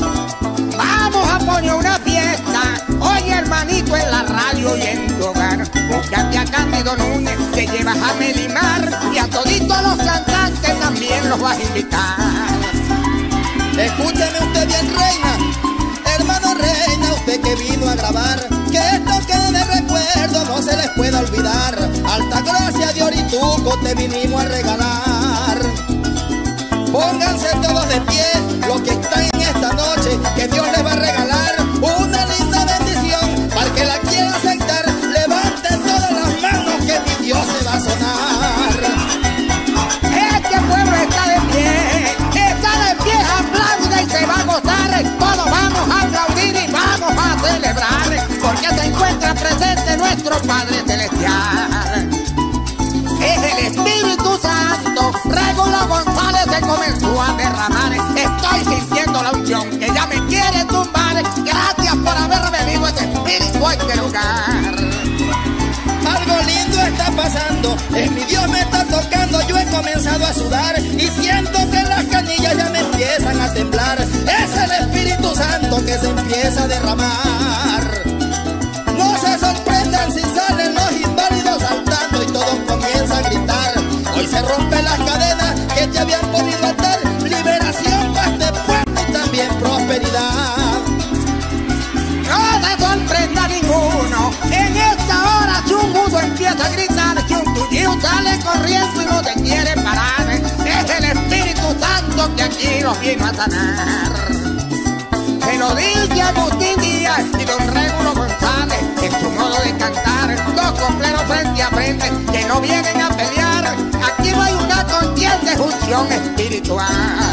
Vamos a poner una fiesta, oye hermanito, en la radio y en tu hogar. Búscate a Cándido Núñez, te llevas a Melimar, y a toditos los cantantes también los vas a invitar. Escúcheme usted bien, reina, hermano reina, usted que vino a grabar, que esto quede de recuerdo, no se les pueda olvidar. Altagracia de Orituco te vinimos a regalar. Pónganse todos de pie, los que están en esta noche, que Dios les va a regalar una linda bendición. Para que la quieran aceptar, levanten todas las manos que mi Dios se va a sonar. Este pueblo está de pie, aplaude y se va a gozar. Todos vamos a aplaudir y vamos a celebrar, porque se encuentra presente nuestro Padre Celestial. Es el Espíritu Santo, Régulo González se comenzó a derramar. Estoy sintiendo la unción que ya me quiere tumbar. Gracias por haber venido este espíritu a este lugar. Algo lindo está pasando, es mi Dios me está tocando. Yo he comenzado a sudar y siento que las canillas ya me empiezan a temblar. Es el Espíritu Santo que se empieza a derramar. No se sorprendan si salen los inválidos saltando y todos comienzan a gritar. Hoy se rompen las cadenas que te habían podido atar. Liberación para este pueblo y también prosperidad. No se sorprenda ninguno, en esta hora si un mudo empieza a gritar, que un tuyo sale corriendo y no te quiere parar. Es el Espíritu Santo que aquí los vino a sanar. Se lo dice Agustín Díaz y don Régulo González en su modo de cantar. Dos copleros frente a frente que no vienen a pelear. Aquí no hay una contienda, es unción espiritual.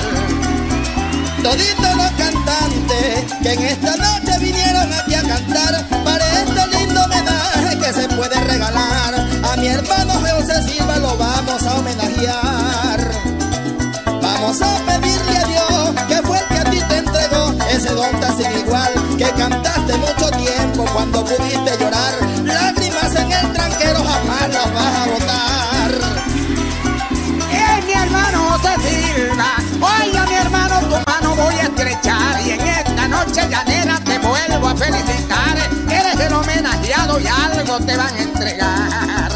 Toditos los cantantes que en esta noche vinieron aquí a cantar, para este lindo homenaje que se puede regalar, a mi hermano José Silva lo vamos a homenajear. Vamos a pedirle a Dios, que fue el que a ti te entregó ese don tan sin igual, que cantaste mucho tiempo cuando pudiste llorar. Lágrimas en el tranquero jamás las vas a botar. Es mi hermano José Silva, oiga mi hermano, tu mano voy a estrechar, y en esta noche llanera te vuelvo a felicitar. Eres el homenajeado y algo te van a entregar.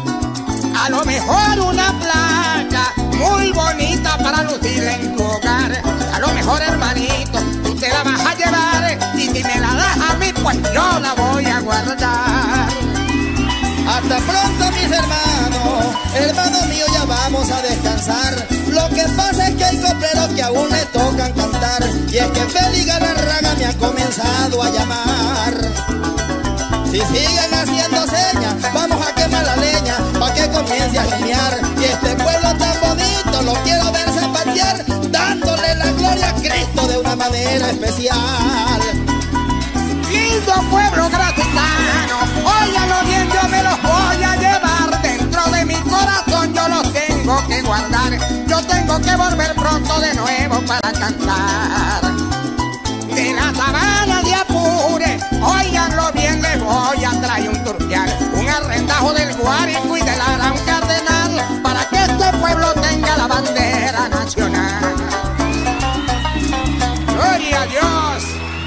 A lo mejor una placa muy bonita para lucir en tu hogar. A lo mejor, hermanito, tú te la vas a llevar, y si me la das a mí, pues yo la voy a guardar. Hasta pronto mis hermanos míos, ya vamos a descansar. Lo que pasa es que hay copleros que aún le tocan cantar, y es que Félix Galarraga me ha comenzado a llamar. Si siguen haciendo señas, vamos a quemar la leña, pa' que comience a gimear. Y este pueblo tan bonito lo quiero ver zapatear, dándole la gloria a Cristo de una manera especial. Lindo pueblo gracitano, óyalo bien, yo me los voy a llevar. Dentro de mi corazón yo los tengo que guardar. Yo tengo que volver pronto de nuevo para cantar. De la sabana de Apure, óiganlo bien, les voy a traer un turpial, un arrendajo del Guárico y del Arán Cardenal, para que este pueblo tenga la bandera nacional. Gloria a Dios.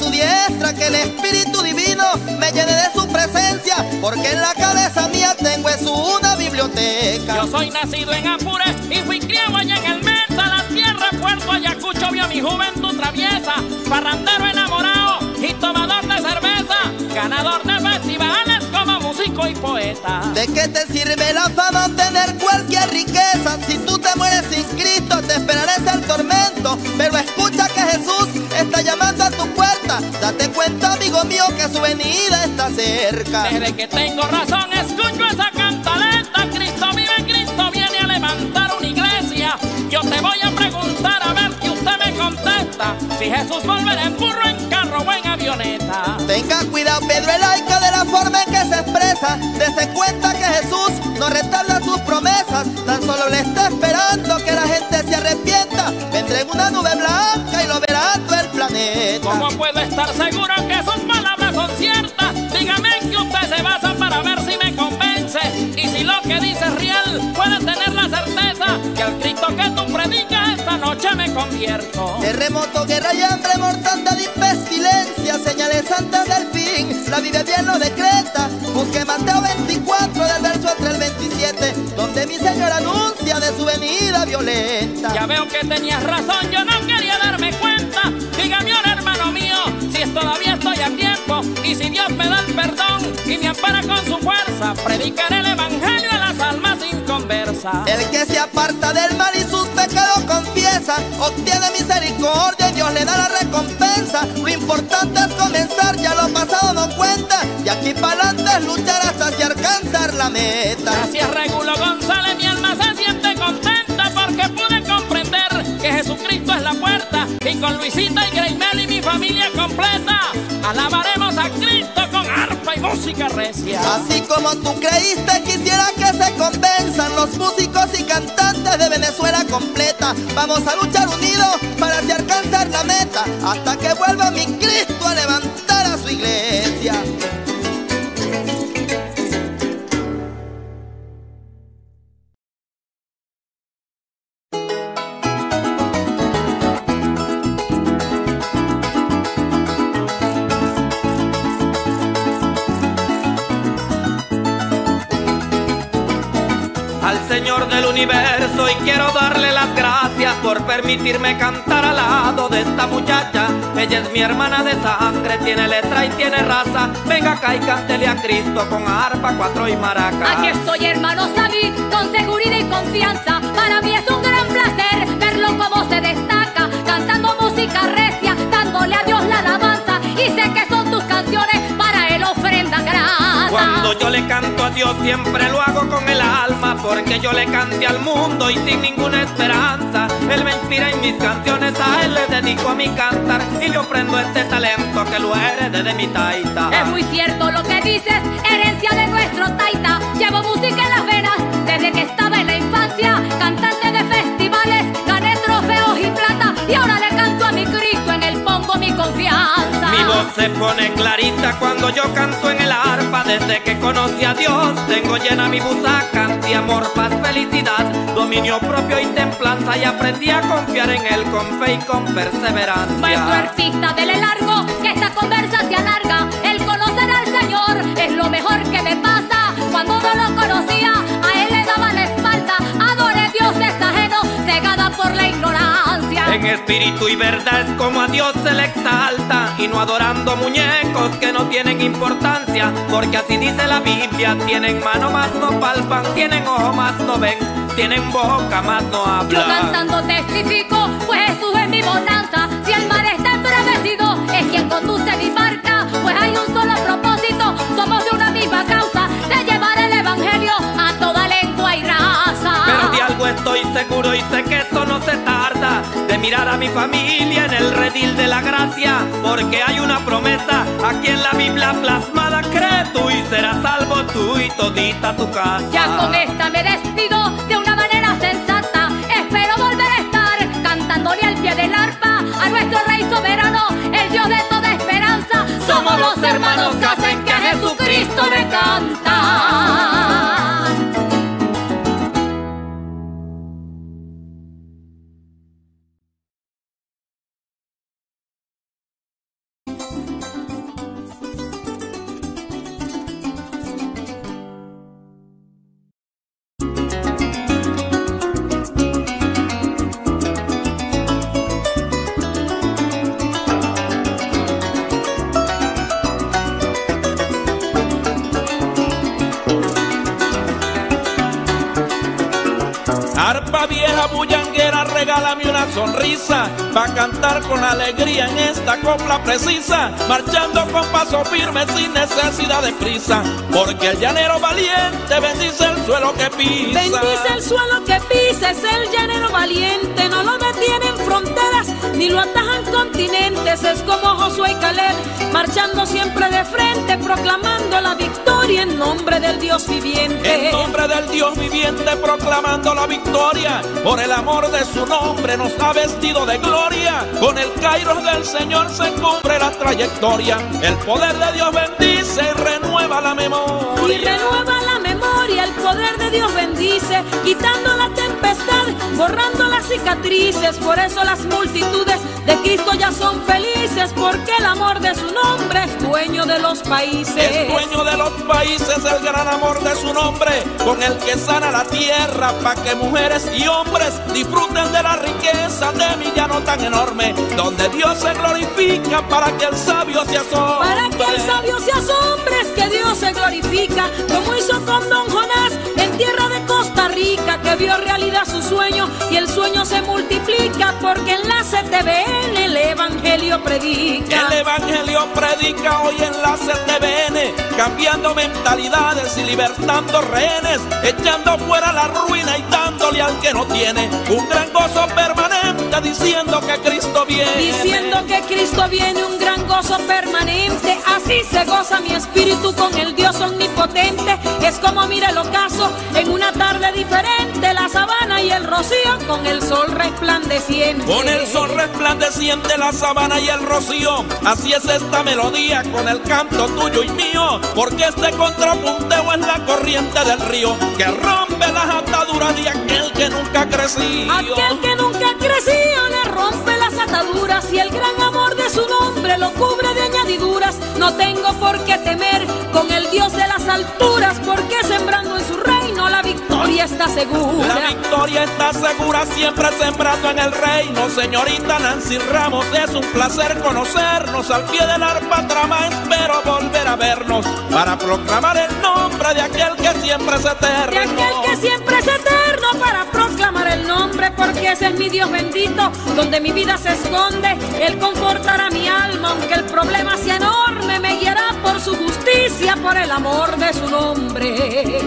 tu diestra, que el Espíritu Divino me llene de su presencia, porque en la cabeza mía tengo es una biblioteca. Yo soy nacido en Apure y fui criado allá en el Meta, la tierra Puerto Ayacucho vio mi juventud traviesa, parrandero enamorado y tomador de cerveza, ganador de festivales como músico y poeta. ¿De qué te sirve la fama tener cualquier riqueza? Si tú te mueres sin Cristo te esperará el tormento. Pero escucha que Jesús está llamando a tu puerta. Date cuenta, amigo mío, que su venida está cerca. Desde que tengo razón escucho esa cantaleta. Cristo vive, Cristo viene a levantar una iglesia. Yo te voy a preguntar a ver que usted me contesta, si Jesús volverá en burro, en carro o en avioneta. Tenga cuidado, Pedro el laica, de la forma en que se expresa. Dese cuenta que Jesús no retarda sus promesas, tan solo le está esperando que la gente se arrepienta. Vendrá en una nube blanca y lo verá todo el planeta. ¿Cómo puedo estar seguro que sus palabras son ciertas? Dígame en que usted se basa para ver si me convence, y si lo que dice es real, puede tener la certeza que al Cristo que tú predicas esta noche me convierto. Terremoto, guerra y hambre, mortandad y pestilencia, señales santas del fin, la Biblia bien lo decreta. Busque Mateo 24 del verso entre el 27, donde mi Señor anuncia de su venida violenta. Ya veo que tenías razón, yo no quería darme cuenta. Dígame ahora, hermano mío, si todavía estoy a tiempo, y si Dios me da el perdón y me ampara con su fuerza, predicaré el evangelio a las almas inconversas. El que se aparta del mal y sus pecados confiesa, obtiene misericordia y Dios le da la recompensa. Lo importante es comenzar, ya lo pasado no cuenta, y aquí para adelante es luchar hasta si alcanzar la meta. Gracias, Regulo González, mi alma se siente contenta porque pude comprender que Jesucristo es la puerta, y con Luisita y Greymel y mi familia completa alabaremos a Cristo con arpa y música recia. Así como tú creíste, quisiera que se convenzan los músicos y cantantes de Venezuela completa. Vamos a luchar unidos para así alcanzar la meta, hasta que vuelva mi Cristo a levantar a su iglesia. Señor del universo, y quiero darle las gracias por permitirme cantar al lado de esta muchacha. Ella es mi hermana de sangre, tiene letra y tiene raza. Venga acá y cántele a Cristo con arpa, cuatro y maraca. Aquí estoy, hermano Sabi, con seguridad y confianza. Para mí es un gran placer verlo como se destaca, cantando música recia, dándole a Dios la alabanza. Y sé que son tus canciones para él ofrenda grata. Cuando yo le canto a Dios siempre lo hago con el alma, porque yo le cante al mundo y sin ninguna esperanza. Él me inspira en mis canciones, a él le dedico a mi cantar, y yo prendo este talento que lo heredé de mi taita. Es muy cierto lo que dices, herencia de nuestro taita. Llevo música en las venas desde que estaba en la infancia, cantante de festivales, gané trofeos y plata, y ahora le canto a mi Cristo, en él pongo mi confianza. Mi voz se pone clarita cuando yo canto en el arpa. Desde que conocí a Dios tengo llena mi busaca de amor, paz, felicidad, dominio propio y templanza, y aprendí a confiar en él con fe y con perseverancia. Maestro artista, dele largo, que esta conversa se alarga. El conocer al Señor es lo mejor que me pasa. Cuando no lo conocía, a él le daba la espalda. Adore Dios es ajeno, cegada por la ignorancia. En espíritu y verdad es como a Dios se le exalta, y no adorando muñecos que no tienen importancia, porque así dice la Biblia: tienen mano más no palpan, tienen ojo más no ven, tienen boca más no hablan. Yo cantando testifico, pues Jesús es mi bonanza. Si el mar está embravecido, es quien conduce mi barca, pues hay un solo propósito, somos de una misma causa, de llevar el evangelio a toda lengua y raza. Pero de algo estoy seguro y sé que eso no se tarda, de mirar a mi familia en el redil de la gracia, porque hay una promesa aquí en la Biblia plasmada: cree tú y serás salvo tú y todita tu casa. Ya con esta me despido de una manera sensata, espero volver a estar cantándole al pie del arpa a nuestro Rey soberano, el Dios de toda esperanza. Somos los hermanos que hacen que a Jesucristo me cantan. yegua vieja bullanguera, regálame una sonrisa, pa' cantar con alegría en esta copla precisa, marchando con paso firme sin necesidad de prisa, porque el llanero valiente bendice el suelo que pisa. Bendice el suelo que pisa, es el llanero valiente, no lo detienen fronteras, ni lo atajan continentes, es como Josué y Caleb, marchando siempre de frente, proclamando la victoria en nombre del Dios viviente. En nombre del Dios viviente, proclamando la victoria, por el amor de su nombre nos ha vestido de gloria, con el kairos del Señor se cubre la trayectoria, el poder de Dios bendice y renueva la memoria. Y renueva la memoria, el poder de Dios bendice, quitando la tempestad, borrando las cicatrices, por eso las multitudes de Cristo ya son felices, porque el amor de su nombre es dueño de los países. Es dueño de los países el gran amor de su nombre, con el que sana la tierra, pa' que mujeres y hombres disfruten de la riqueza de mi llano tan enorme, donde Dios se glorifica para que el sabio se asombre. Para que el sabio se asombre, es que Dios se glorifica, como hizo con don Jonás en tierra de Costa Rica, que vio realidad su sueño y el sueño se multiplica, porque en la CTVN el Evangelio predica. El Evangelio predica hoy en la CTVN, cambiando mentalidades y libertando rehenes, echando fuera la ruina y dándole al que no tiene un gran gozo permanente, diciendo que Cristo viene. Diciendo que Cristo viene, un gran gozo permanente, así se goza mi espíritu con el Dios omnipotente. Es como mira el ocaso en una tarde diferente, la sabana y el rocío con el sol resplandeciente. Con el sol resplandeciente, la sabana y el rocío, así es esta melodía con el canto tuyo y mío, porque este contrapunteo es la corriente del río que rompe las ataduras de aquel que nunca ha crecido. Aquel que nunca ha crecido le rompe las ataduras, y el gran amor de su nombre lo cubre de añadiduras. No tengo por qué temer con el Dios de las alturas, porque sembrando en su reino la victoria está segura. La victoria está segura, siempre sembrando en el reino. Señorita Nancy Ramos, es un placer conocernos, al pie del arpa trama espero volver a vernos, para proclamar el nombre de aquel que siempre es eterno. De aquel que siempre es eterno, para proclamar el nombre, porque ese es mi Dios bendito, donde mi vida se esconde. Él confortará mi alma, aunque el problema sea enorme, me guiará por su justicia, por el amor de su nombre.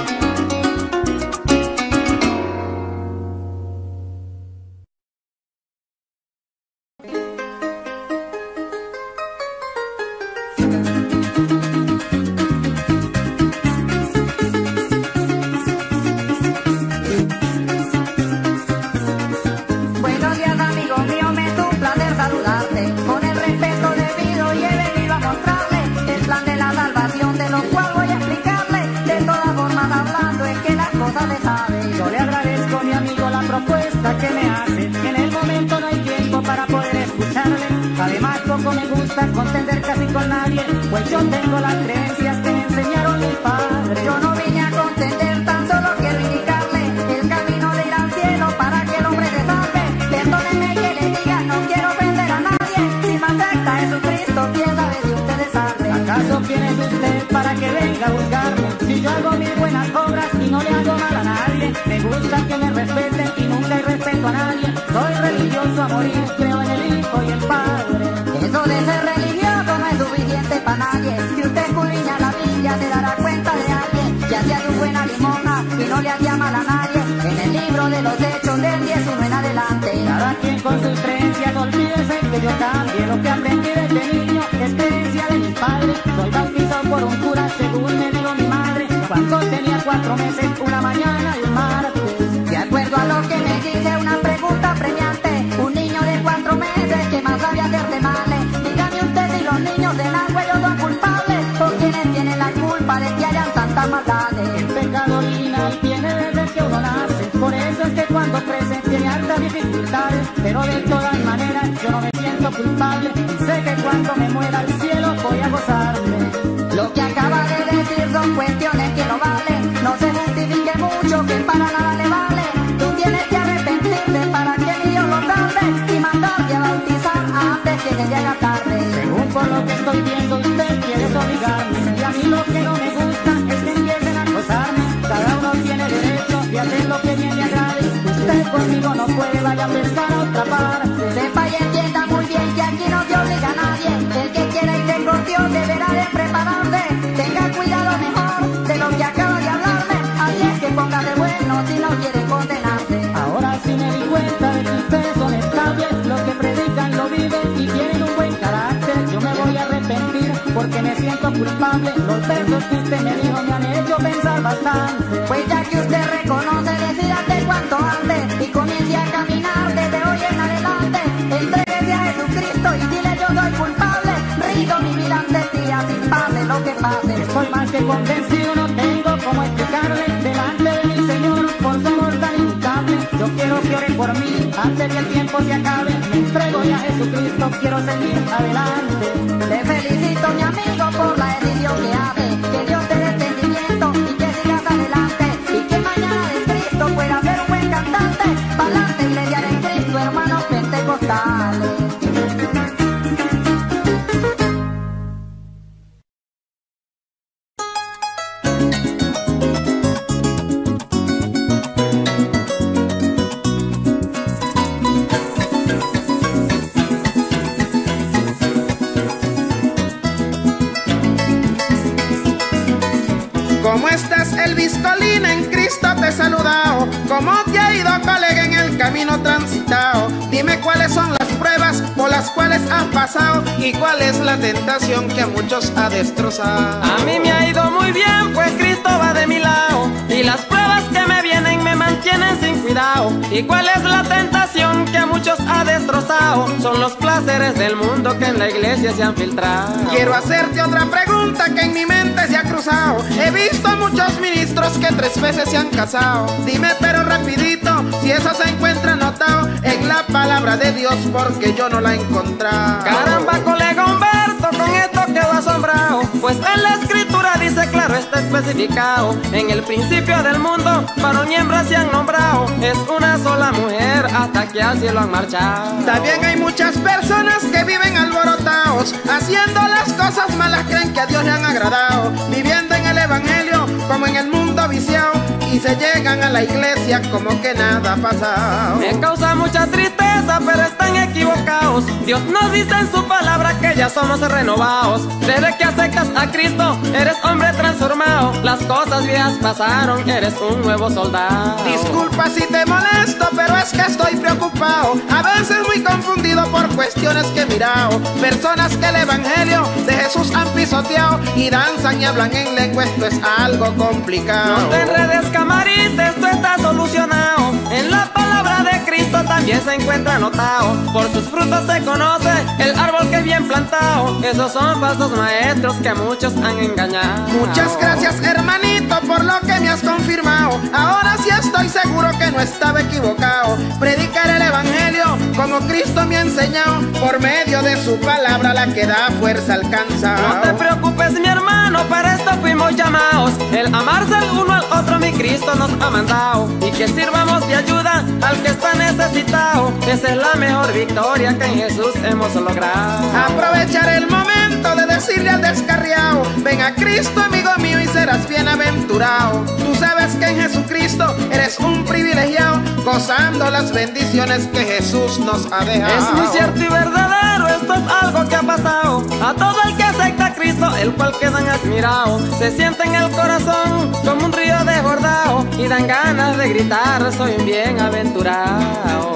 Que me hace, en el momento no hay tiempo para poder escucharle. Además poco me gusta contender casi con nadie, pues yo tengo las creencias que me enseñaron mis padres. Yo no vine a contender, tan solo quiero indicarle el camino de ir al cielo para que el hombre se salve. Perdónenme que le diga, no quiero ofender a nadie, si me acepta Jesucristo, quién sabe si ustedes saben. ¿Acaso quién es usted para que venga a buscarme? Si yo hago mis buenas obras y no le hago mal a nadie, me gusta que me respeten y nunca hay respeto a nadie. Soy religioso a morir, creo en el Hijo y el Padre. Eso de ser religioso no es suficiente para nadie. Si usted escudriña la Biblia se dará cuenta de alguien que hacía su buena limona y no le hacía mal a nadie. En el libro de los Hechos del 10:1 en adelante. Cada quien con sus creencias, no olvídese que yo cambie. Lo que aprendí desde niño es creencia de mi padre. Soy bautizado por un cura según me dijo mi madre, cuando tenía 4 meses, una mañana y un martes. De acuerdo a lo que me dice una pregunta premiante, un niño de 4 meses que más sabe hacer de males. Dígame usted si los niños del agua ellos son culpables, o quienes tienen la culpa de que hayan tantas maldades. El pecado original viene desde que uno nace, por eso es que cuando crece tiene hartas dificultades, pero de todas maneras yo no me siento culpable, y sé que cuando me muera al cielo voy a gozarme. Lo que acaba de decir son cuestiones que no valen, no se justifique mucho que para nada le vale. Tú tienes que arrepentirte para que mi Dios lo salve y mandarte a bautizar antes que llegue la tarde. Según por lo que estoy viendo usted quiere obligarme, y a mí lo que no me gusta es que empiecen a acosarme. Cada uno tiene derecho de hacer lo que bien le agrade. conmigo no puede, vaya a pensar a otra parte. Sepa y entienda muy bien que aquí no te obliga a nadie. El que quiera irse con Dios deberá de prepararse. Tenga cuidado mejor de lo que acaba de hablarme. Así es que póngase bueno si no quiere condenarse. Ahora sí me di cuenta de que ustedes son estables. Los que predican lo viven y tienen un buen carácter. Yo me voy a arrepentir porque me siento culpable. Los versos que usted me dijo me han hecho pensar bastante. Pues ya que usted reconoce, decídate cuanto antes y comience a caminar desde hoy en adelante. Entréguese a Jesucristo y dile yo soy culpable. Rindo mi vida ante ti, así pase lo que pase. Estoy más que convencido, no tengo cómo explicarle delante de mi Señor por su amor tan inmutable. Yo quiero que ore por mí antes que el tiempo se acabe. Me entrego ya a Jesucristo, quiero seguir adelante. Te felicito mi amigo por la decisión que hace. Que Dios te dé entendimiento y que sigas adelante. Y que mañana de Cristo pueda ser un buen cantante. Pa'lante iglesia de Cristo, hermanos pentecostales. ¿Cómo estás, Elvis Colina? En Cristo te he saludado. ¿Cómo te ha ido, colega, en el camino transitado? Dime cuáles son las pruebas por las cuales has pasado y cuál es la tentación que a muchos ha destrozado. A mí me ha ido muy bien, pues Cristo va de mi lado. Y las pruebas que me vienen me mantienen sin cuidado. ¿Y cuál es la tentación que a muchos ha destrozado? Son los placeres del mundo que en la iglesia se han filtrado. Quiero hacerte otra pregunta que en mi mente se ha cruzado. He visto muchos ministros que 3 veces se han casado. Dime pero rapidito si eso se encuentra anotado en la palabra de Dios, porque yo no la he encontrado. Caramba, colega Humberto, con esto quedo asombrado. Pues en la escritura dice claro, está especificado. En el principio del mundo, varón y hembra se han nombrado. Es una sola mujer hasta que al cielo han marchado. También hay muchas personas que viven alborotados, haciendo las cosas malas, creen que a Dios le han agradado, viviendo en el evangelio como en el mundo viciado, y se llegan a la iglesia como que nada ha pasado. Me causa mucha tristeza, pero están equivocados. Dios nos dice en su palabra que ya somos renovados. Desde que aceptas a Cristo, eres hombre transformado. Las cosas viejas pasaron, eres un nuevo soldado. Disculpa si te molesto, pero es que estoy preocupado. A veces muy confundido por cuestiones que he mirado. Personas que el evangelio de Jesús han pisoteado y danzan y hablan en lengua, esto es algo complicado. No te enredes, camarita, esto está solucionado. En la palabra de Cristo también se encuentra anotado. Por sus frutos se conoce el árbol que es bien plantado. Esos son falsos maestros que a muchos han engañado. Muchas gracias, hermanito, por lo que me has confirmado. Ahora sí estoy seguro que no estaba equivocado. Predicar el evangelio como Cristo me ha enseñado. Por medio de su palabra la que da fuerza alcanza. No te preocupes, mi hermano, para esto fuimos llamados. El amarse el uno al otro mi Cristo nos ha mandado. Y que sirvamos de ayuda al que está necesitado. Esa es la mejor victoria que en Jesús hemos logrado. Aprovechar el momento de decirle al descarriado: ven a Cristo, amigo mío, y serás bienaventurado. Tú sabes que en Jesucristo eres un privilegiado, gozando las bendiciones que Jesús nos ha dejado. Es muy cierto y verdadero, esto es algo que ha pasado. A todo el que acepta a Cristo, el cual quedan admirado. Se siente en el corazón como un río desbordado y dan ganas de gritar: soy un bienaventurado.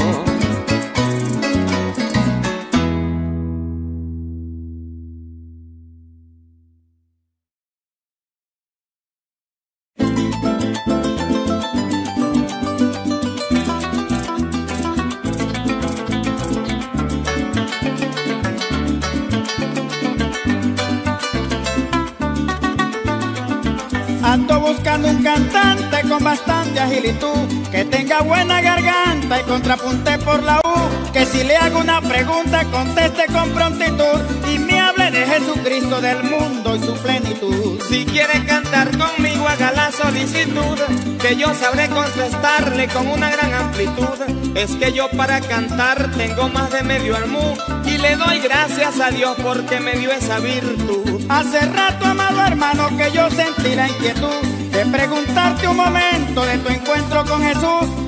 Ando buscando un cantante con bastante agilitud, que tenga buena garganta y contrapunte por la U, que si le hago una pregunta conteste con prontitud y me hable de Jesucristo, del mundo y su plenitud. Si quiere cantar conmigo, haga la solicitud, que yo sabré contestarle con una gran amplitud. Es que yo para cantar tengo más de medio almú y le doy gracias a Dios porque me dio esa virtud. Hace rato, amado hermano, que yo sentí la inquietud de preguntarte un momento de tu encuentro con Jesús.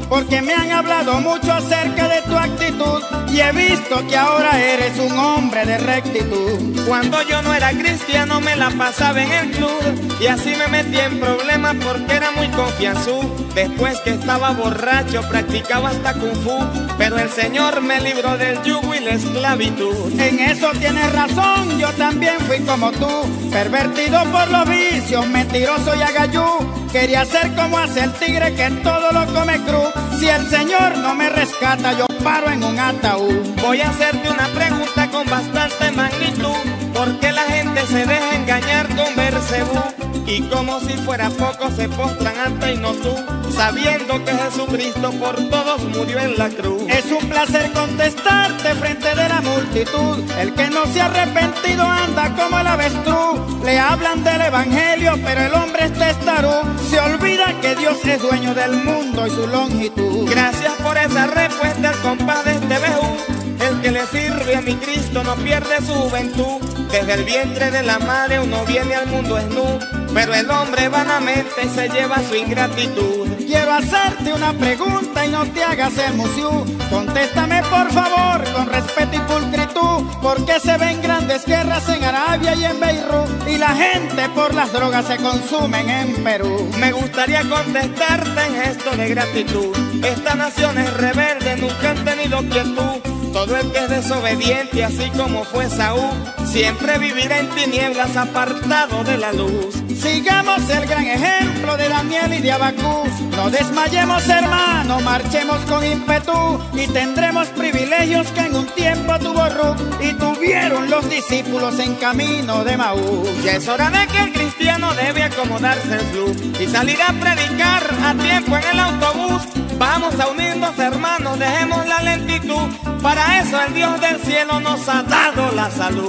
porque me han hablado mucho acerca de tu actitud y he visto que ahora eres un hombre de rectitud. Cuando yo no era cristiano me la pasaba en el club y así me metí en problemas porque era muy confianzú. Después que estaba borracho practicaba hasta kung fu, pero el Señor me libró del yugo y la esclavitud. En eso tienes razón, yo también fui como tú, pervertido por los vicios, mentiroso y agayú. Quería ser como hace el tigre que todo lo come cru. Si el Señor no me rescata, yo paro en un ataúd. Voy a hacerte una pregunta con bastante magnitud. ¿Por qué la gente se deja engañar con Bersebú? Y como si fuera poco se postran ante y no tú, sabiendo que Jesucristo por todos murió en la cruz. Es un placer contestarte frente de la multitud. El que no se ha arrepentido anda como el avestruz. Le hablan del evangelio, pero el hombre es testarú. Se olvida que Dios es dueño del mundo y su longitud. Gracias por esa respuesta al compás de este bejú. El que le sirve a mi Cristo no pierde su juventud. Desde el vientre de la madre uno viene al mundo desnudo, pero el hombre vanamente se lleva su ingratitud. Quiero hacerte una pregunta y no te hagas el musiú. Contéstame por favor con respeto y pulcritud. ¿Por qué se ven grandes guerras en Arabia y en Beirut y la gente por las drogas se consumen en Perú? Me gustaría contestarte en gesto de gratitud. Esta nación es rebelde, nunca han tenido quietud. Todo el que es desobediente, así como fue Saúl, siempre vivirá en tinieblas apartado de la luz. Sigamos el gran ejemplo de Daniel y de Abacú. No desmayemos, hermano, marchemos con ímpetu y tendremos privilegios que en un tiempo tuvo Ruth y tuvieron los discípulos en camino de Maús. Ya es hora de que el cristiano debe acomodarse el club y salir a predicar a tiempo en el autobús. Vamos a unirnos, hermanos, dejemos la lentitud. Para eso el Dios del cielo nos ha dado la salud.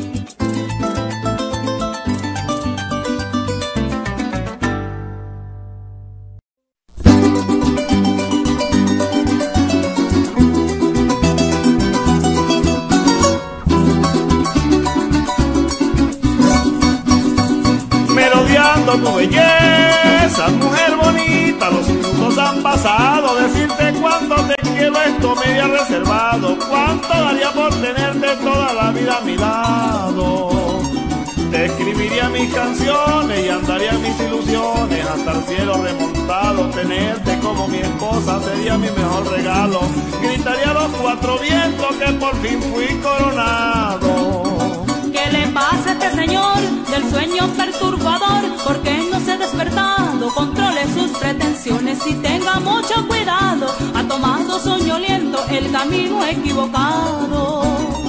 Merodeando tu belleza, mujer bonita, los minutos han pasado. Decirte cuánto te quiero, esto me había reservado. Cuánto daría por tenerte toda la vida a mi lado. Te escribiría mis canciones y andaría mis ilusiones hasta el cielo remontado. Tenerte como mi esposa sería mi mejor regalo. Gritaría a los cuatro vientos que por fin fui coronado. ¿Qué le pasa a este señor del sueño perturbador? ¿Por qué no se ha despertado? Controle sus pretensiones y tenga mucho cuidado. Ha tomado soñoliento el camino equivocado.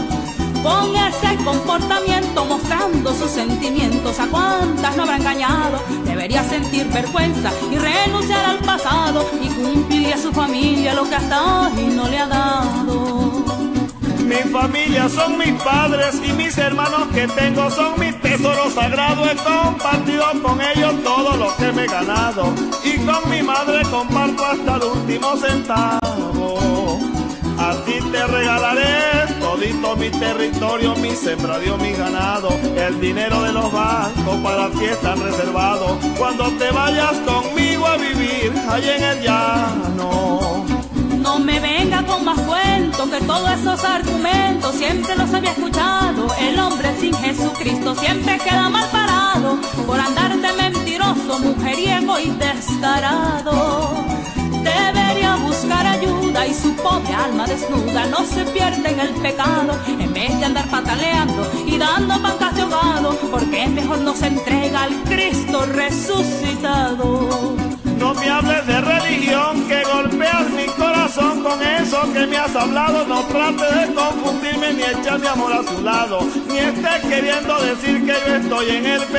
Con ese comportamiento mostrando sus sentimientos, ¿a cuántas no habrá engañado? Debería sentir vergüenza y renunciar al pasado y cumplirle a su familia lo que hasta hoy no le ha dado. Mi familia son mis padres y mis hermanos que tengo son mi tesoro sagrado. He compartido con ellos todo lo que me he ganado y con mi madre comparto hasta el último centavo. A ti te regalaré todito mi territorio, mi sembradío, mi ganado. El dinero de los bancos para ti están reservados. Cuando te vayas conmigo a vivir allá en el llano. No me venga con más cuentos, que todos esos argumentos siempre los había escuchado. El hombre sin Jesucristo siempre queda mal parado por andar de mentiroso, mujeriego y descarado. Debería buscar ayuda y su pobre alma desnuda no se pierde en el pecado, en vez de andar pataleando y dando pancas de ahogado, porque mejor no se entrega al Cristo resucitado. No me hables de religión, que golpeas mi corazón con eso que me has hablado. No trates de confundirme ni echar mi amor a su lado, ni estés queriendo decir que yo estoy en el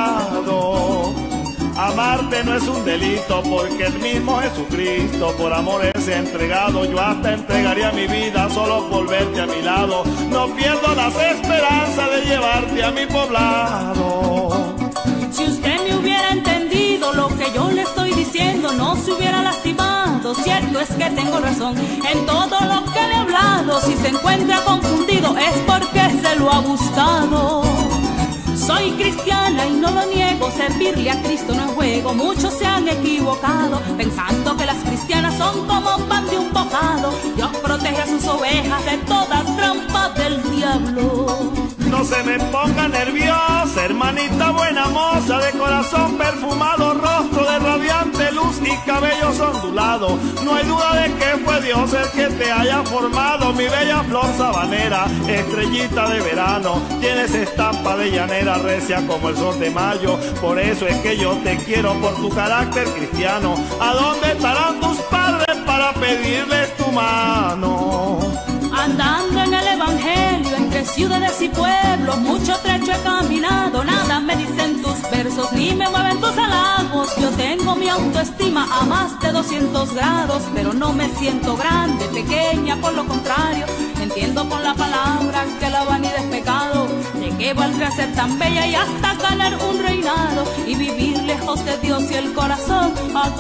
pecado. Amarte no es un delito, porque el mismo Jesucristo por amor se ha entregado. Yo hasta entregaría mi vida solo por verte a mi lado. No pierdo las esperanzas de llevarte a mi poblado. Si usted me hubiera entendido lo que yo le estoy diciendo, no se hubiera lastimado. Cierto es que tengo razón en todo lo que le he hablado. Si se encuentra confundido es porque se lo ha buscado. Soy Soy cristiana y no lo niego, servirle a Cristo no es juego. Muchos se han equivocado pensando que las cristianas son como pan de un bocado. Dios protege a sus ovejas de toda trampa del diablo. No se me ponga nerviosa, hermanita buena moza, de corazón perfumado, rostro de radiante luz y cabellos ondulados. No hay duda de que fue Dios el que te haya formado, mi bella flor sabanera, estrellita de verano. Tienes estampa de llanera, recia como el sol de mayo. Por eso es que yo te quiero, por tu carácter cristiano. ¿A dónde estarán tus padres para pedirles tu mano? Andando en el evangelio, entre ciudades y pueblos, mucho trecho he caminado, nada me dicen tus versos, ni me mueven tus halagos. Yo tengo mi autoestima a más de 200 grados, pero no me siento grande, pequeña, por lo contrario. Entiendo con la palabra que la vanidad es pecado. ¿De qué valdrá ser tan bella y hasta ganar un reinado? Y vivir lejos de Dios y el corazón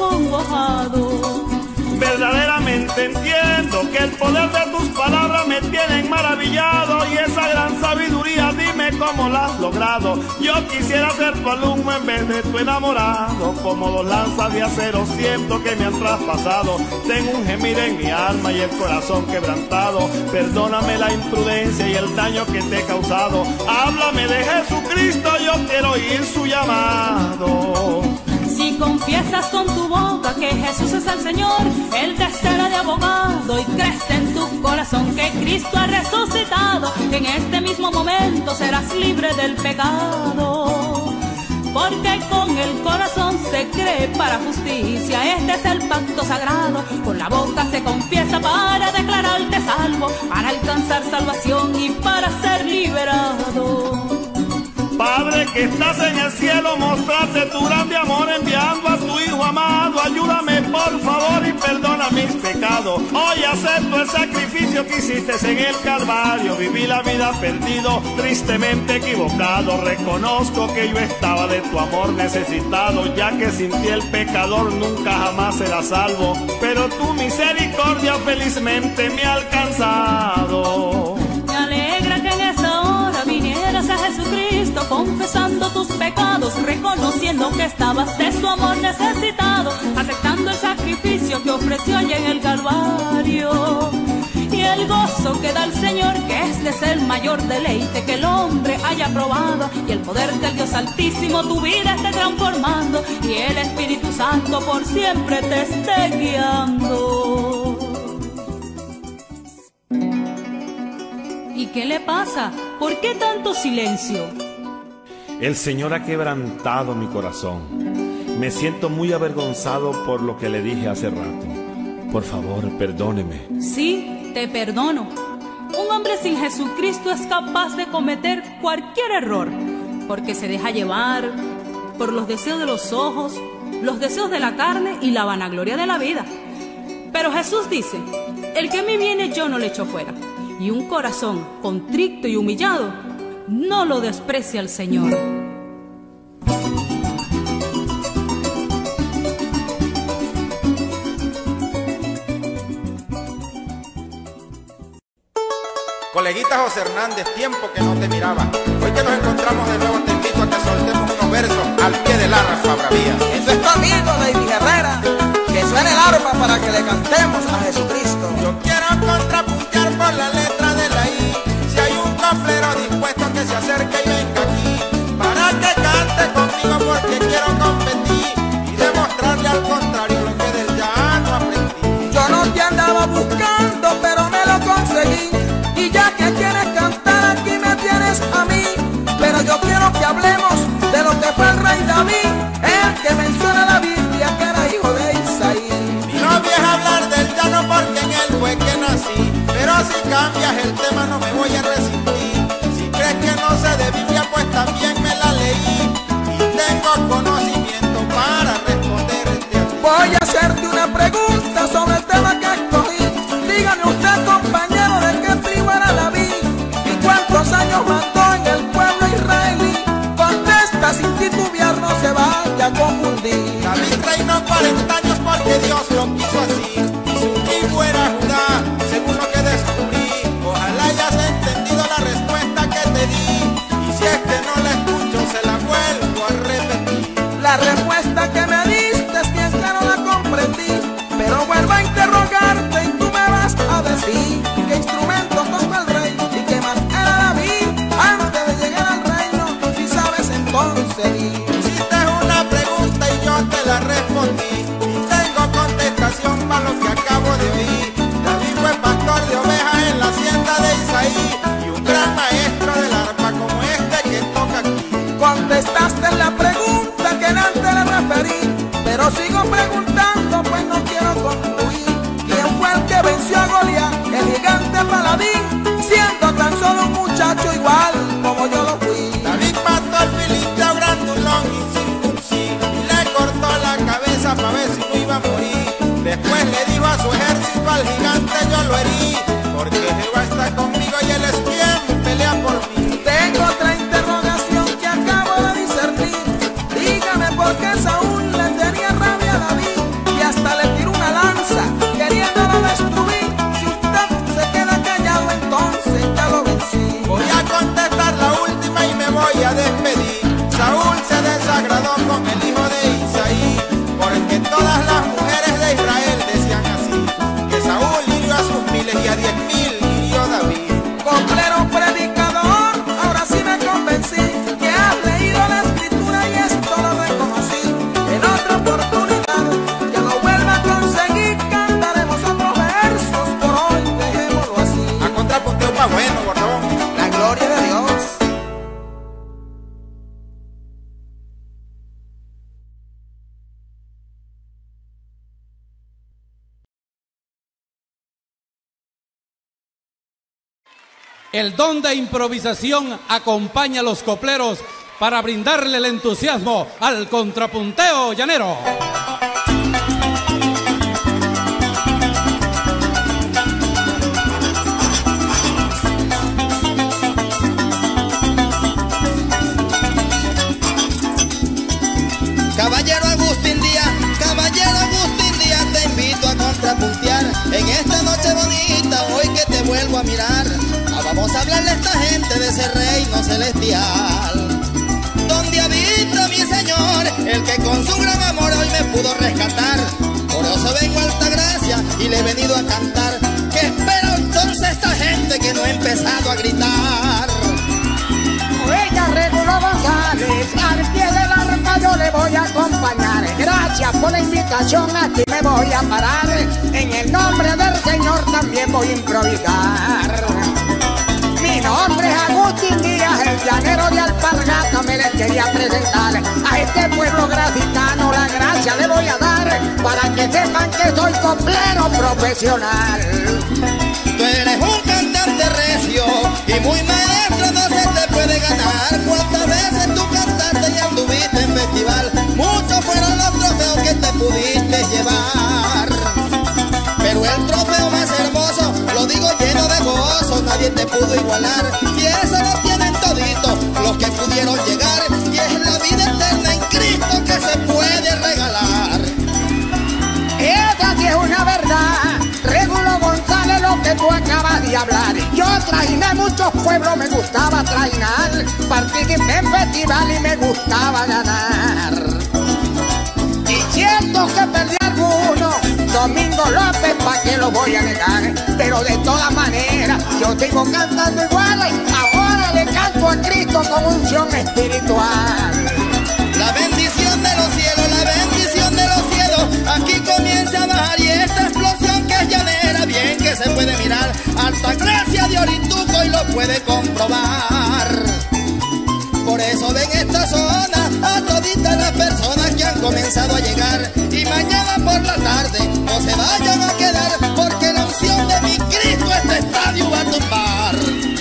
acongojado. Verdaderamente entiendo que el poder de tus palabras me tienen maravillado, y esa gran sabiduría dime cómo la has logrado. Yo quisiera ser tu alumno en vez de tu enamorado, como dos lanzas de acero siento que me han traspasado. Tengo un gemir en mi alma y el corazón quebrantado. Perdóname la imprudencia y el daño que te he causado. Háblame de Jesucristo, yo quiero oír su llamado. Si confiesas con tu boca que Jesús es el Señor, Él te será de abogado, y crees en tu corazón que Cristo ha resucitado, en este mismo momento serás libre del pecado. Porque con el corazón se cree para justicia, este es el pacto sagrado. Con la boca se confiesa para declararte salvo, para alcanzar salvación y para ser liberado. Padre que estás en el cielo, mostraste tu grande amor enviando a tu Hijo amado. Ayúdame por favor y perdona mis pecados. Hoy acepto el sacrificio que hiciste en el Calvario. Viví la vida perdido, tristemente equivocado. Reconozco que yo estaba de tu amor necesitado, ya que sin ti el pecador nunca jamás será salvo. Pero tu misericordia felizmente me ha alcanzado. Me alegra que en esta hora vinieras a Jesucristo, confesando tus pecados, reconociendo que estabas de su amor necesitado, aceptando el sacrificio que ofreció allí en el Calvario. Y el gozo que da el Señor, que este es el mayor deleite que el hombre haya probado, y el poder del Dios Altísimo tu vida esté transformando, y el Espíritu Santo por siempre te esté guiando. ¿Y qué le pasa? ¿Por qué tanto silencio? El Señor ha quebrantado mi corazón. Me siento muy avergonzado por lo que le dije hace rato. Por favor, perdóneme. Sí, te perdono. Un hombre sin Jesucristo es capaz de cometer cualquier error, porque se deja llevar por los deseos de los ojos, los deseos de la carne y la vanagloria de la vida. Pero Jesús dice, el que a mí viene yo no le echo fuera. Y un corazón contrito y humillado no lo desprecia el Señor. Coleguita José Hernández, tiempo que no te miraba. Hoy que nos encontramos de nuevo te invito a que soltemos unos versos al pie del arpa bravía. Eso es conmigo, David Herrera. Que suene el arpa para que le cantemos a Jesucristo. Yo quiero contrapuntear por la letra de la I. Si hay un coplero dispuesto a que se acerque y venga aquí, para que cante conmigo porque quiero competir y demostrarle al contrario lo que del llano aprendí. Yo no te andaba buscando, pero me lo conseguí. Y ya que quieres cantar, aquí me tienes a mí. Pero yo quiero que hablemos de lo que fue el rey David, el que menciona la Biblia que era hijo de Isaí. Mi novia es hablar del llano porque en él fue que nací. Pero si cambias el tema no me voy a resistir. Si crees que no sé de Biblia, pues también me la leí. Y tengo conocimiento para responderte. Voy a hacerte una pregunta sobre el tema que escogí. Dígame usted, compañero, de qué tribu era David y cuántos años mandó en el pueblo israelí. la respondí y tengo contestación para lo que acabo de oír. David fue pastor de ovejas en la hacienda de Isaí y un gran maestro del arpa como este que toca aquí. Contestaste la pregunta que antes le referí, pero sigo preguntando pues no quiero concluir. ¿Quién fue el que venció a Goliat, el gigante paladín, siendo tan solo un muchacho igual como yo lo fui? David mató al filisteo grandulón incircuncido y le cortó la cabeza para ver si no iba a morir. Después le dijo a su ejército, al gigante yo lo herí, porque Jehová está conmigo y él es quien pelea por mí. Tengo otra interrogación que acabo de discernir. Dígame por qué Saúl le tenía rabia a David y hasta le tiró una lanza queriéndolo destruir. Si usted se queda callado, entonces ya lo vencí. Voy a contestar la última y me voy a despedir. Saúl se desagradó con el hijo de Isaí, porque todas las mujeres de Israel decían así, que Saúl hirió a sus miles y a 10,000 hirió David. Coplero predicador, ahora sí me convencí que has leído la escritura y esto lo reconocí. En otra oportunidad que lo vuelva a conseguir, cantaremos otros versos, por hoy dejémoslo así. A contrapunteo pa' bueno, gordón. La gloria de Dios. El don de improvisación acompaña a los copleros para brindarle el entusiasmo al contrapunteo llanero. Caballero Agustín Díaz, te invito a contrapuntear en esta noche bonita, hoy que te vuelvo a mirar. Vamos a hablarle a esta gente de ese reino celestial, donde habita mi Señor, el que con su gran amor hoy me pudo rescatar. Por eso vengo a Altagracia y le he venido a cantar. ¿Qué espera entonces esta gente que no ha empezado a gritar? Oiga, Regulo González, al pie del arpa yo le voy a acompañar. Gracias por la invitación, aquí me voy a parar. En el nombre del Señor también voy a improvisar. Mi nombre es Agustín Díaz, el llanero de Alpargata, me les quería presentar. A este pueblo gracitano la gracia le voy a dar, para que sepan que soy coplero profesional. Tú eres un cantante recio y muy maestro, no se te puede ganar. ¿Cuántas veces tú cantaste y anduviste en festival? Muchos fueron los trofeos que te pudiste llevar, pero el trofeo más hermoso, lo digo lleno de gozo, nadie te pudo igualar. Y eso lo tienen toditos los que pudieron llegar, y es la vida eterna en Cristo que se puede regalar. Esa sí es una verdad, Regulo González, lo que tú acabas de hablar. Yo trainé muchos pueblos, me gustaba trainar, participé en festival y me gustaba ganar. Y cierto que perdí alguno, Domingo López, ¿pa' qué lo voy a negar? Pero de todas maneras, yo sigo cantando igual. Ahora le canto a Cristo con unción espiritual. La bendición de los cielos, la bendición de los cielos, aquí comienza a bajar, y esta explosión que es llanera, bien que se puede mirar. Altagracia de Orituco y lo puede comprobar. Por eso ven esta zona a toditas las personas que han comenzado a llegar, y mañana por la tarde no se vayan a quedar, porque la unción de mi Cristo este estadio va a tumbar.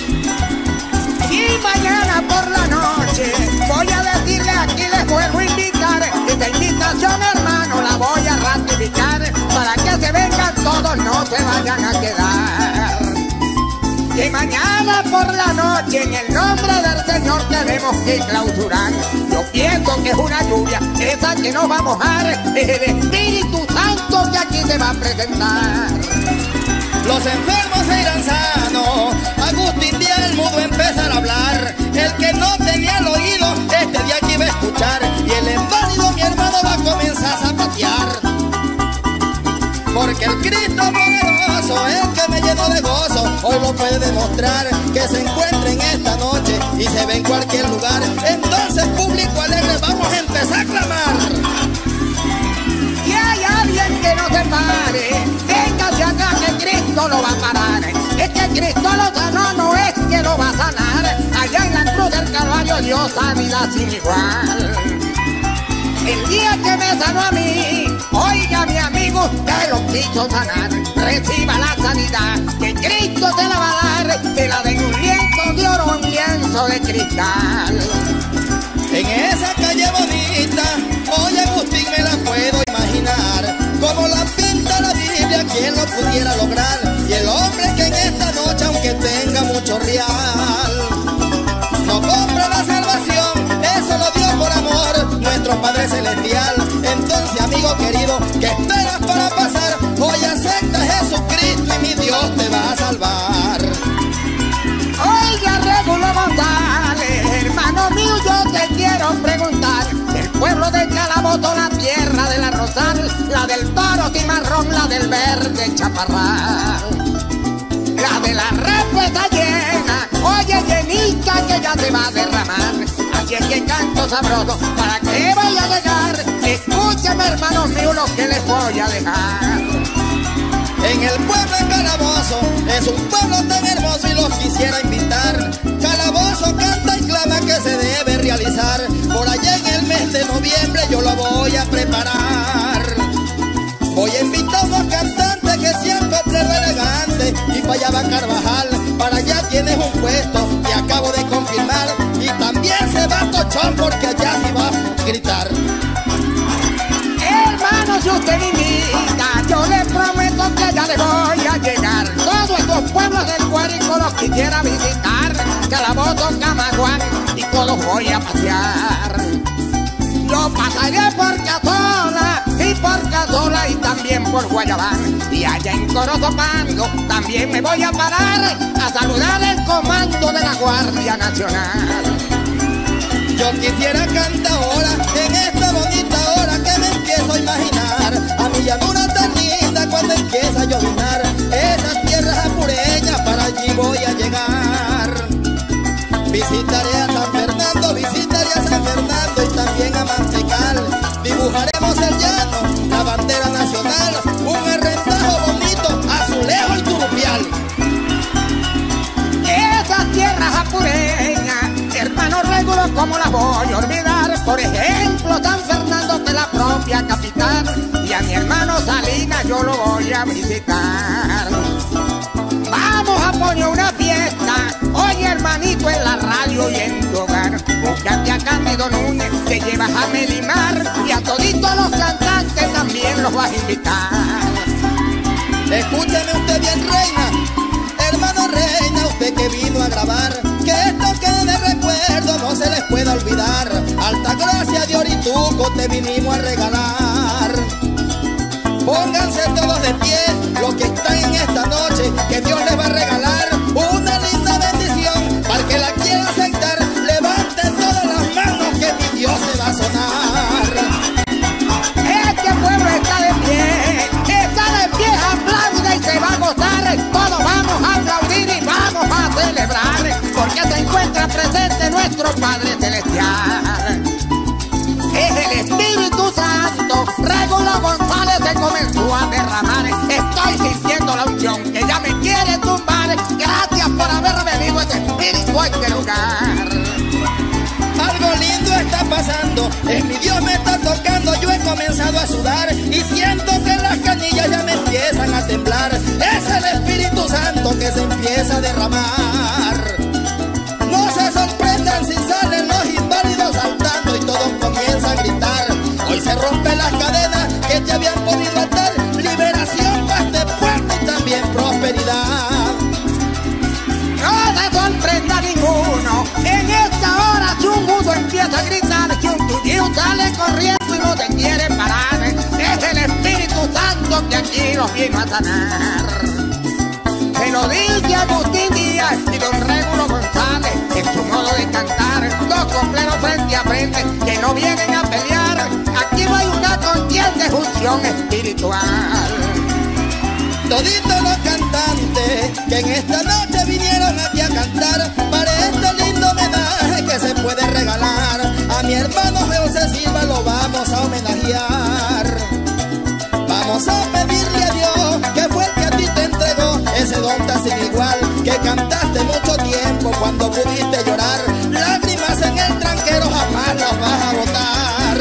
Y mañana por la noche voy a decirle, aquí les vuelvo a invitar. Esta invitación, hermano, la voy a ratificar, para que se vengan todos, no se vayan a quedar. Que mañana por la noche en el nombre del Señor tenemos que clausurar. Yo pienso que es una lluvia esa que nos va a mojar, es el Espíritu Santo que aquí se va a presentar. Los enfermos se irán sanos, Agustín Díaz el mudo empezar a hablar. El que no tenía el oído, este día aquí va a escuchar, y el inválido mi hermano va a comenzar a zapatear. Porque el Cristo poderoso, el que me llenó de gozo, hoy lo puede demostrar, que se encuentra en esta noche y se ve en cualquier lugar. Entonces, público alegre, vamos a empezar a clamar. no lo va a parar. Es que Cristo lo sanó, no es que lo va a sanar. Allá en la cruz del Calvario dio sanidad sin igual. El día que me sanó a mí, oiga mi amigo, usted lo quiso sanar. Reciba la sanidad que Cristo te la va a dar. Te la den un lienzo de oro, un lienzo de cristal. En esa calle bonita, oye Agustín, me la puedo imaginar, como la pinta la Biblia, quien lo pudiera lograr. Y el hombre que en esta noche, aunque tenga mucho real, no compra la salvación, eso lo dio por amor nuestro Padre Celestial. Entonces, amigo querido, ¿qué esperas para pasar? Hoy acepta a Jesucristo y mi Dios te va a salvar. Oiga, Regulo González, hermano mío, yo te quiero preguntar. El pueblo de Calabozo, la tierra de la Rosal, la del Toro Cimarrón, la del Verde Chaparral, la de la Repa está llena, oye llenita que ya te va a derramar. Así es que canto sabroso para que vaya a llegar. Escúchame, hermanos míos, lo que les voy a dejar. En el pueblo de Calabozo es un pueblo tan hermoso y los quisiera invitar. Calabozo canta y clama que se debe realizar. Por allá en el mes de noviembre yo lo voy a preparar. Voy a invitar a unos cantantes que sean coplero elegante, y para allá va Carvajal, para allá tienes un puesto que acabo de confirmar. Y también se va Tochón porque allá sí va a gritar. Hermano, si usted me invita, yo le prometo que allá le voy a llegar. Todos estos pueblos del Guárico los quisiera visitar. Calabozo, Camaguán y todos voy a pasear. Yo pasaré por Cazola y por Cazola y también por Guayabán. Y allá en Corozopando también me voy a parar a saludar el comando de la Guardia Nacional. Yo quisiera cantar ahora, en esta bonita hora que me empiezo a imaginar, a mi llanura tan linda cuando empieza a llovinar. Esas tierras apureñas, para allí voy a llegar. Visitaré a San Fernando, visitaré a San Fernando y también a Mantecal. Dibujaremos el llano, la bandera nacional, un arrentajo bonito, azulejo y turupial. Esas tierras apureñas, hermano Regulo, ¿cómo las voy a olvidar? Por ejemplo, San Fernando, que es la propia capital, y a mi hermano Salinas yo lo voy a visitar. Vamos a poner una fiesta, oye hermanito, en la radio y en tu hogar. Búscate a Cándido Núñez, te llevas a Melimar, y a toditos los cantantes también los vas a invitar. Escúcheme usted bien, reina, hermano reina, usted que vino a grabar, que esto quede de recuerdo, no se les pueda olvidar. Altagracia de Orituco te vinimos a regalar. Pónganse todos de pie, los que están en esta noche, que Dios les va a regalar una linda bendición. Para el que la quiera aceptar, levanten todas las manos que mi Dios se va a sonar. Este pueblo está de pie, aplaude y se va a gozar. Todos vamos a aplaudir y vamos a celebrar, porque se encuentra presente nuestro Padre Celestial. Es el Espíritu Santo, Regulo González se comenzó a derramar. Estoy sintiendo la unción que ya me quiere tumbar. Gracias por haber venido este Espíritu a este lugar. Algo lindo está pasando, es mi Dios me está tocando. Yo he comenzado a sudar y siento que las canillas ya me empiezan a temblar. Es el Espíritu Santo que se empieza a derramar. No se sorprendan si salen los inválidos saltando y todos comienzan a gritar. Hoy se rompen las cadenas que te habían podido atar. Liberación para este pueblo y también prosperidad. No se sorprenda ninguno, en esta hora si un mudo empieza a gritar, que un tuyo sale corriendo y no te quiere parar. Es el Espíritu Santo que aquí los vino a sanar. Se lo dice Agustín Díaz y don Regulo González en su modo de cantar. Dos copleros frente a frente que no vienen a pelear. Aquí no hay una contienda, es función espiritual. Toditos los cantantes que en esta noche vinieron aquí a cantar, para este lindo homenaje que se puede regalar a mi hermano José Silva, lo vamos a homenajear. Vamos a pedirle a Dios, que fue el que a ti te entregó cuando pudiste llorar. Lágrimas en el tranquero jamás las vas a botar.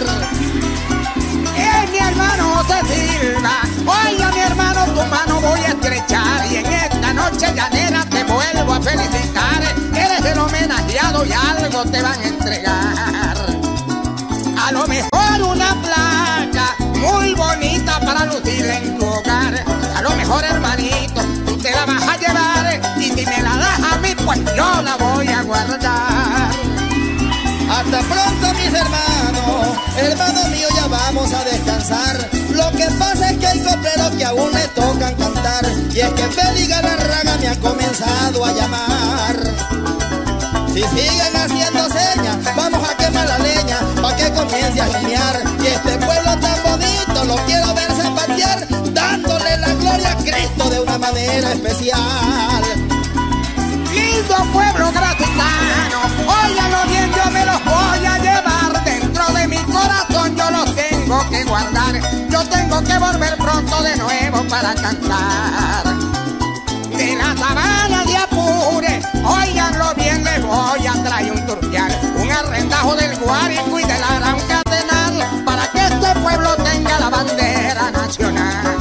Mi hermano José Silva, oiga mi hermano, tu mano voy a estrechar y en esta noche llanera te vuelvo a felicitar. Eres el homenajeado y algo te van a entregar. A lo mejor una placa muy bonita para lucir en tu hogar. A lo mejor, hermanito, tú te la vas a llevar y si me la das a mí, pues yo la voy a guardar. Hasta pronto, mis hermanos, hermano mío, ya vamos a descansar. Lo que pasa es que hay copleros que aún le tocan cantar, y es que Félix Galarraga me ha comenzado a llamar. Si siguen haciendo señas, vamos a quemar la leña pa' que comience a gimear. Y este pueblo tan bonito lo quiero ver zapatear, dándole la gloria a Cristo de una manera especial. Lindo pueblo gratuitano, óyalo bien, yo me los voy a llevar. Dentro de mi corazón yo los tengo que guardar. Yo tengo que volver pronto de nuevo para cantar. De la sabana de Apure, óiganlo bien, les voy a traer un turpial, un arrendajo del Guárico y de la Gran Cardenal, para que este pueblo tenga la bandera nacional.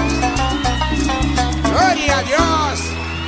Gloria a Dios.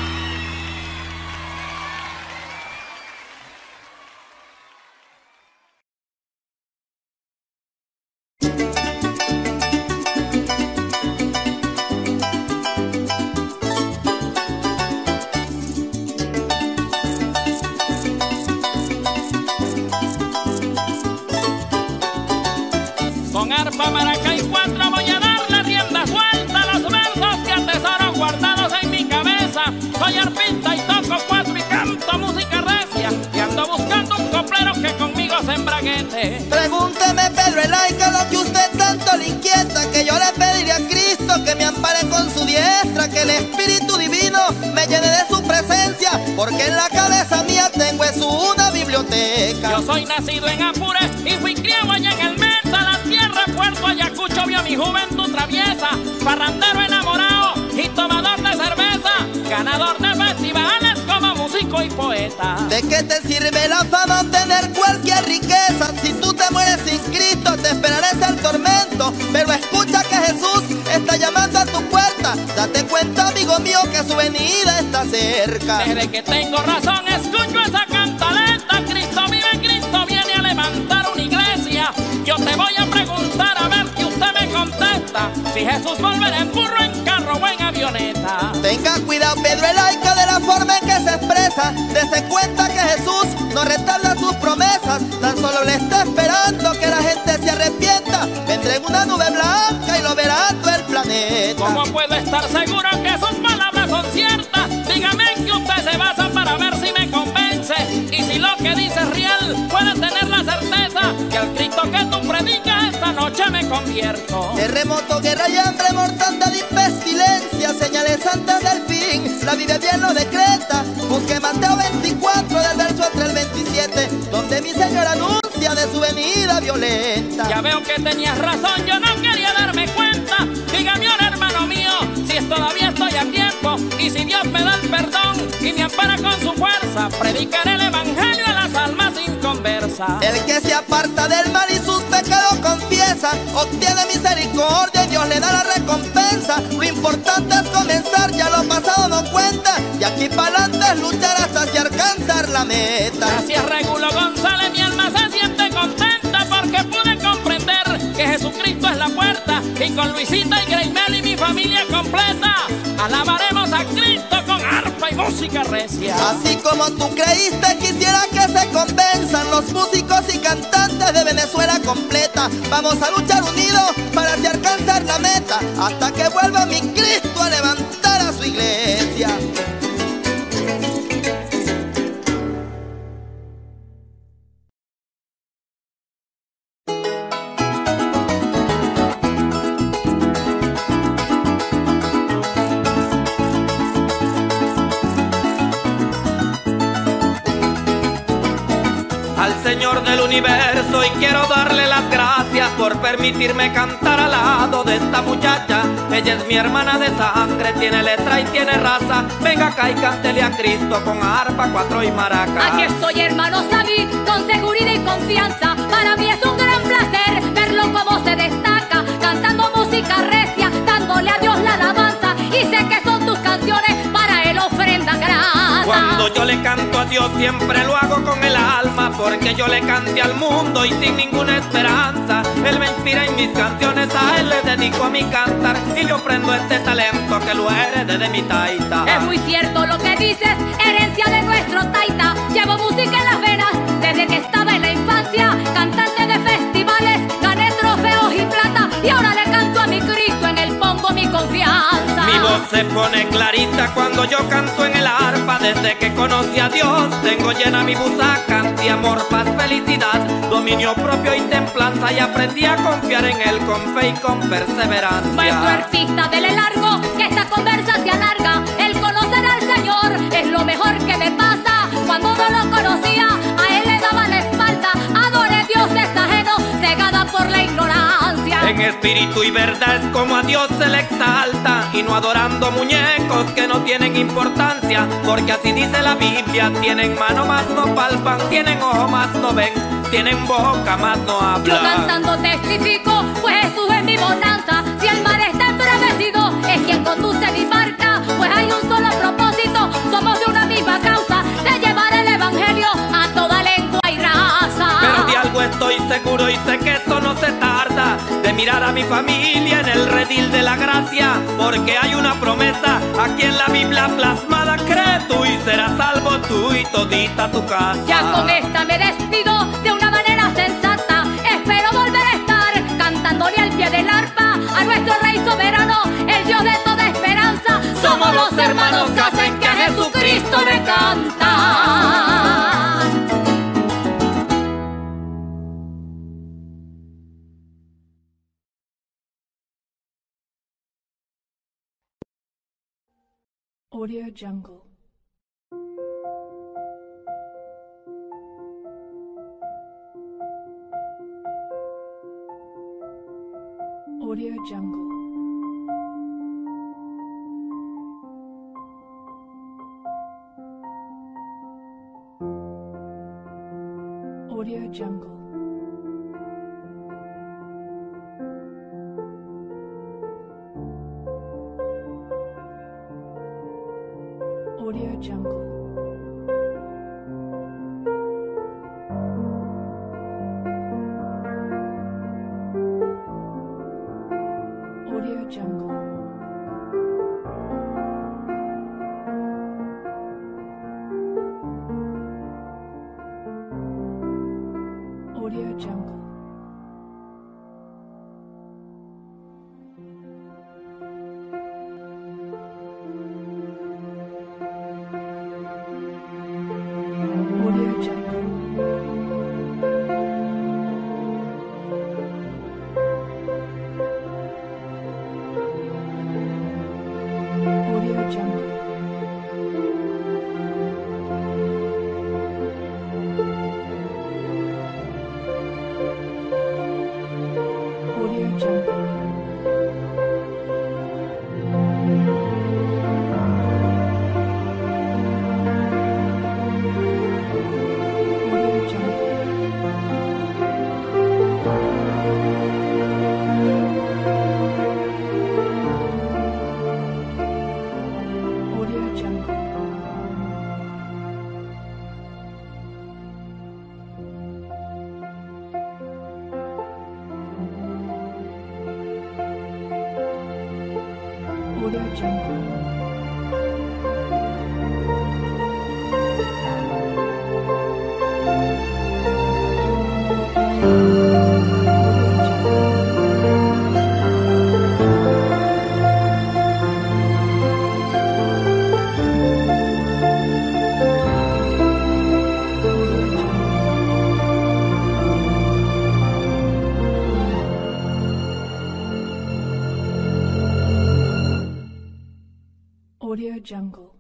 Con arpa, maraca y cuatro voy a darle rienda suelta a los versos que atesoro guardados en mi cabeza. Soy arpista y toco cuatro y canto música recia, y ando buscando un coplero que conmigo se embraguete. Pregúnteme, Pedro Elaica, lo que usted tanto le inquieta, que yo le pediría a Cristo que me ampare con su diestra, que el Espíritu Divino me llene de su presencia, porque en la cabeza mía tengo es una biblioteca. Yo soy nacido en Apure y fui criado allá en el Meta, la tierra Puerto Ayacucho vio mi juventud traviesa, parrandero enamorado y tomador de cerveza, ganador de festivales como músico y poeta. ¿De qué te sirve la fama obtener cualquier riqueza? Si tú te mueres sin Cristo te esperarás el tormento. Pero escucha que Jesús está llamando a tu puerta. Date cuenta, amigo mío, que su venida está cerca. Desde que tengo razón escucho esa cantaleta. Cristo vive, Cristo viene a levantar una iglesia. Yo te voy a preguntar a ver que usted me contesta, si Jesús volverá en burro, en carro o en avioneta. Tenga cuidado, Pedro Elaica, de la forma en que se expresa. Dese cuenta que Jesús no retarda sus promesas, tan solo le está esperando que la gente se arrepienta. Vendrá en una nube blanca y lo verá todo el planeta. ¿Cómo puedo estar seguro que sus palabras son ciertas? Dígame en que usted se basa para ver si me convence, y si lo que dice es real, puede tener la certeza que al Cristo que tú predicas esta noche me convierto. Terremoto, guerra y hambre, mortandad y pestilencia, señales santas del fin, la Biblia bien lo decreta. Busque Mateo 24 del verso entre el 27, donde mi Señor anuncia de su venida violenta. Ya veo que tenías razón, yo no quería darme cuenta. Dígame ahora, hermano mío, si todavía estoy a tiempo, y si Dios me da el perdón y me ampara con su fuerza, predicaré el evangelio a las almas inconversas. El que se aparta del mal y sus pecados confiesa, obtiene misericordia y Dios le da la recompensa. Lo importante es comenzar, ya lo pasado no cuenta, y aquí para adelante es luchar hasta si alcanzar la meta. Gracias, Regulo González, mi alma se siente contenta porque pude comprender que Jesucristo es la puerta, y con Luisita y Greimel y mi familia completa alabaremos a Cristo con arpa y música recia. Así como tú creíste, quisiera que se convenzan los músicos y cantantes de Venezuela completa. Vamos a luchar unidos para así alcanzar la meta, hasta que vuelva mi Cristo a levantar a su iglesia. Al Señor del universo y quiero darle las gracias por permitirme cantar al lado de esta muchacha. Ella es mi hermana de sangre, tiene letra y tiene raza. Venga acá y cántele a Cristo con arpa, cuatro y maraca. Aquí estoy, hermano Sabí, con seguridad y confianza. Para mí es un gran placer verlo como se destaca, cantando música recia, dándole a Dios la alabanza. Y sé que son tus canciones para él ofrenda grata. Cuando yo le canto a Dios siempre lo hago con el alma, porque yo le cante al mundo y sin ninguna esperanza. Él me inspira en mis canciones, a él le dedico a mi cantar, y yo prendo este talento que lo heredé de mi taita. Es muy cierto lo que dices, herencia de nuestro taita. Llevo música en las venas desde que estaba en la infancia, cantante de festivales, gané trofeos y plata, y ahora le canto a mi Cristo, en él pongo mi confianza. Mi voz se pone clarita cuando yo canto en el arpa. Desde que conocí a Dios tengo llena mi busaca de amor, paz, felicidad, dominio propio y templanza, y aprendí a confiar en él con fe y con perseverancia. Maestro artista, dele largo, que esta conversa se alarga. El conocer al Señor es lo mejor que me pasa. Cuando no lo conocía, a él le daba la espalda. Adore Dios es ajeno, cegada por la ignorancia. En espíritu y verdad es como a Dios se le exalta, y no adorando muñecos que no tienen importancia, porque así dice la Biblia: tienen mano mas no palpan, tienen ojo mas no ven, tienen boca mas no hablan. Yo cantando testifico, pues Jesús es mi bonanza. Si el mar está embravecido, es quien conduce mi barca, pues hay un solo propósito, somos de una misma causa, de llevar el evangelio a toda lengua y raza. Pero de algo estoy seguro y sé que eso no se tarda, de mirar a mi familia en el redil de la gracia, porque hay una promesa aquí en la Biblia plasmada: cree tú y serás salvo tú y todita tu casa. Ya con esta me despido de una manera sensata, espero volver a estar cantándole al pie del arpa a nuestro Rey soberano, el Dios de toda esperanza. Somos los hermanos que hacen que a Jesucristo me cantan. Audio Jungle. Audio Jungle. Audio Jungle. Audio Jungle. Audio Jungle. Audio Jungle. Audio Jungle.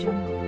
Jungle.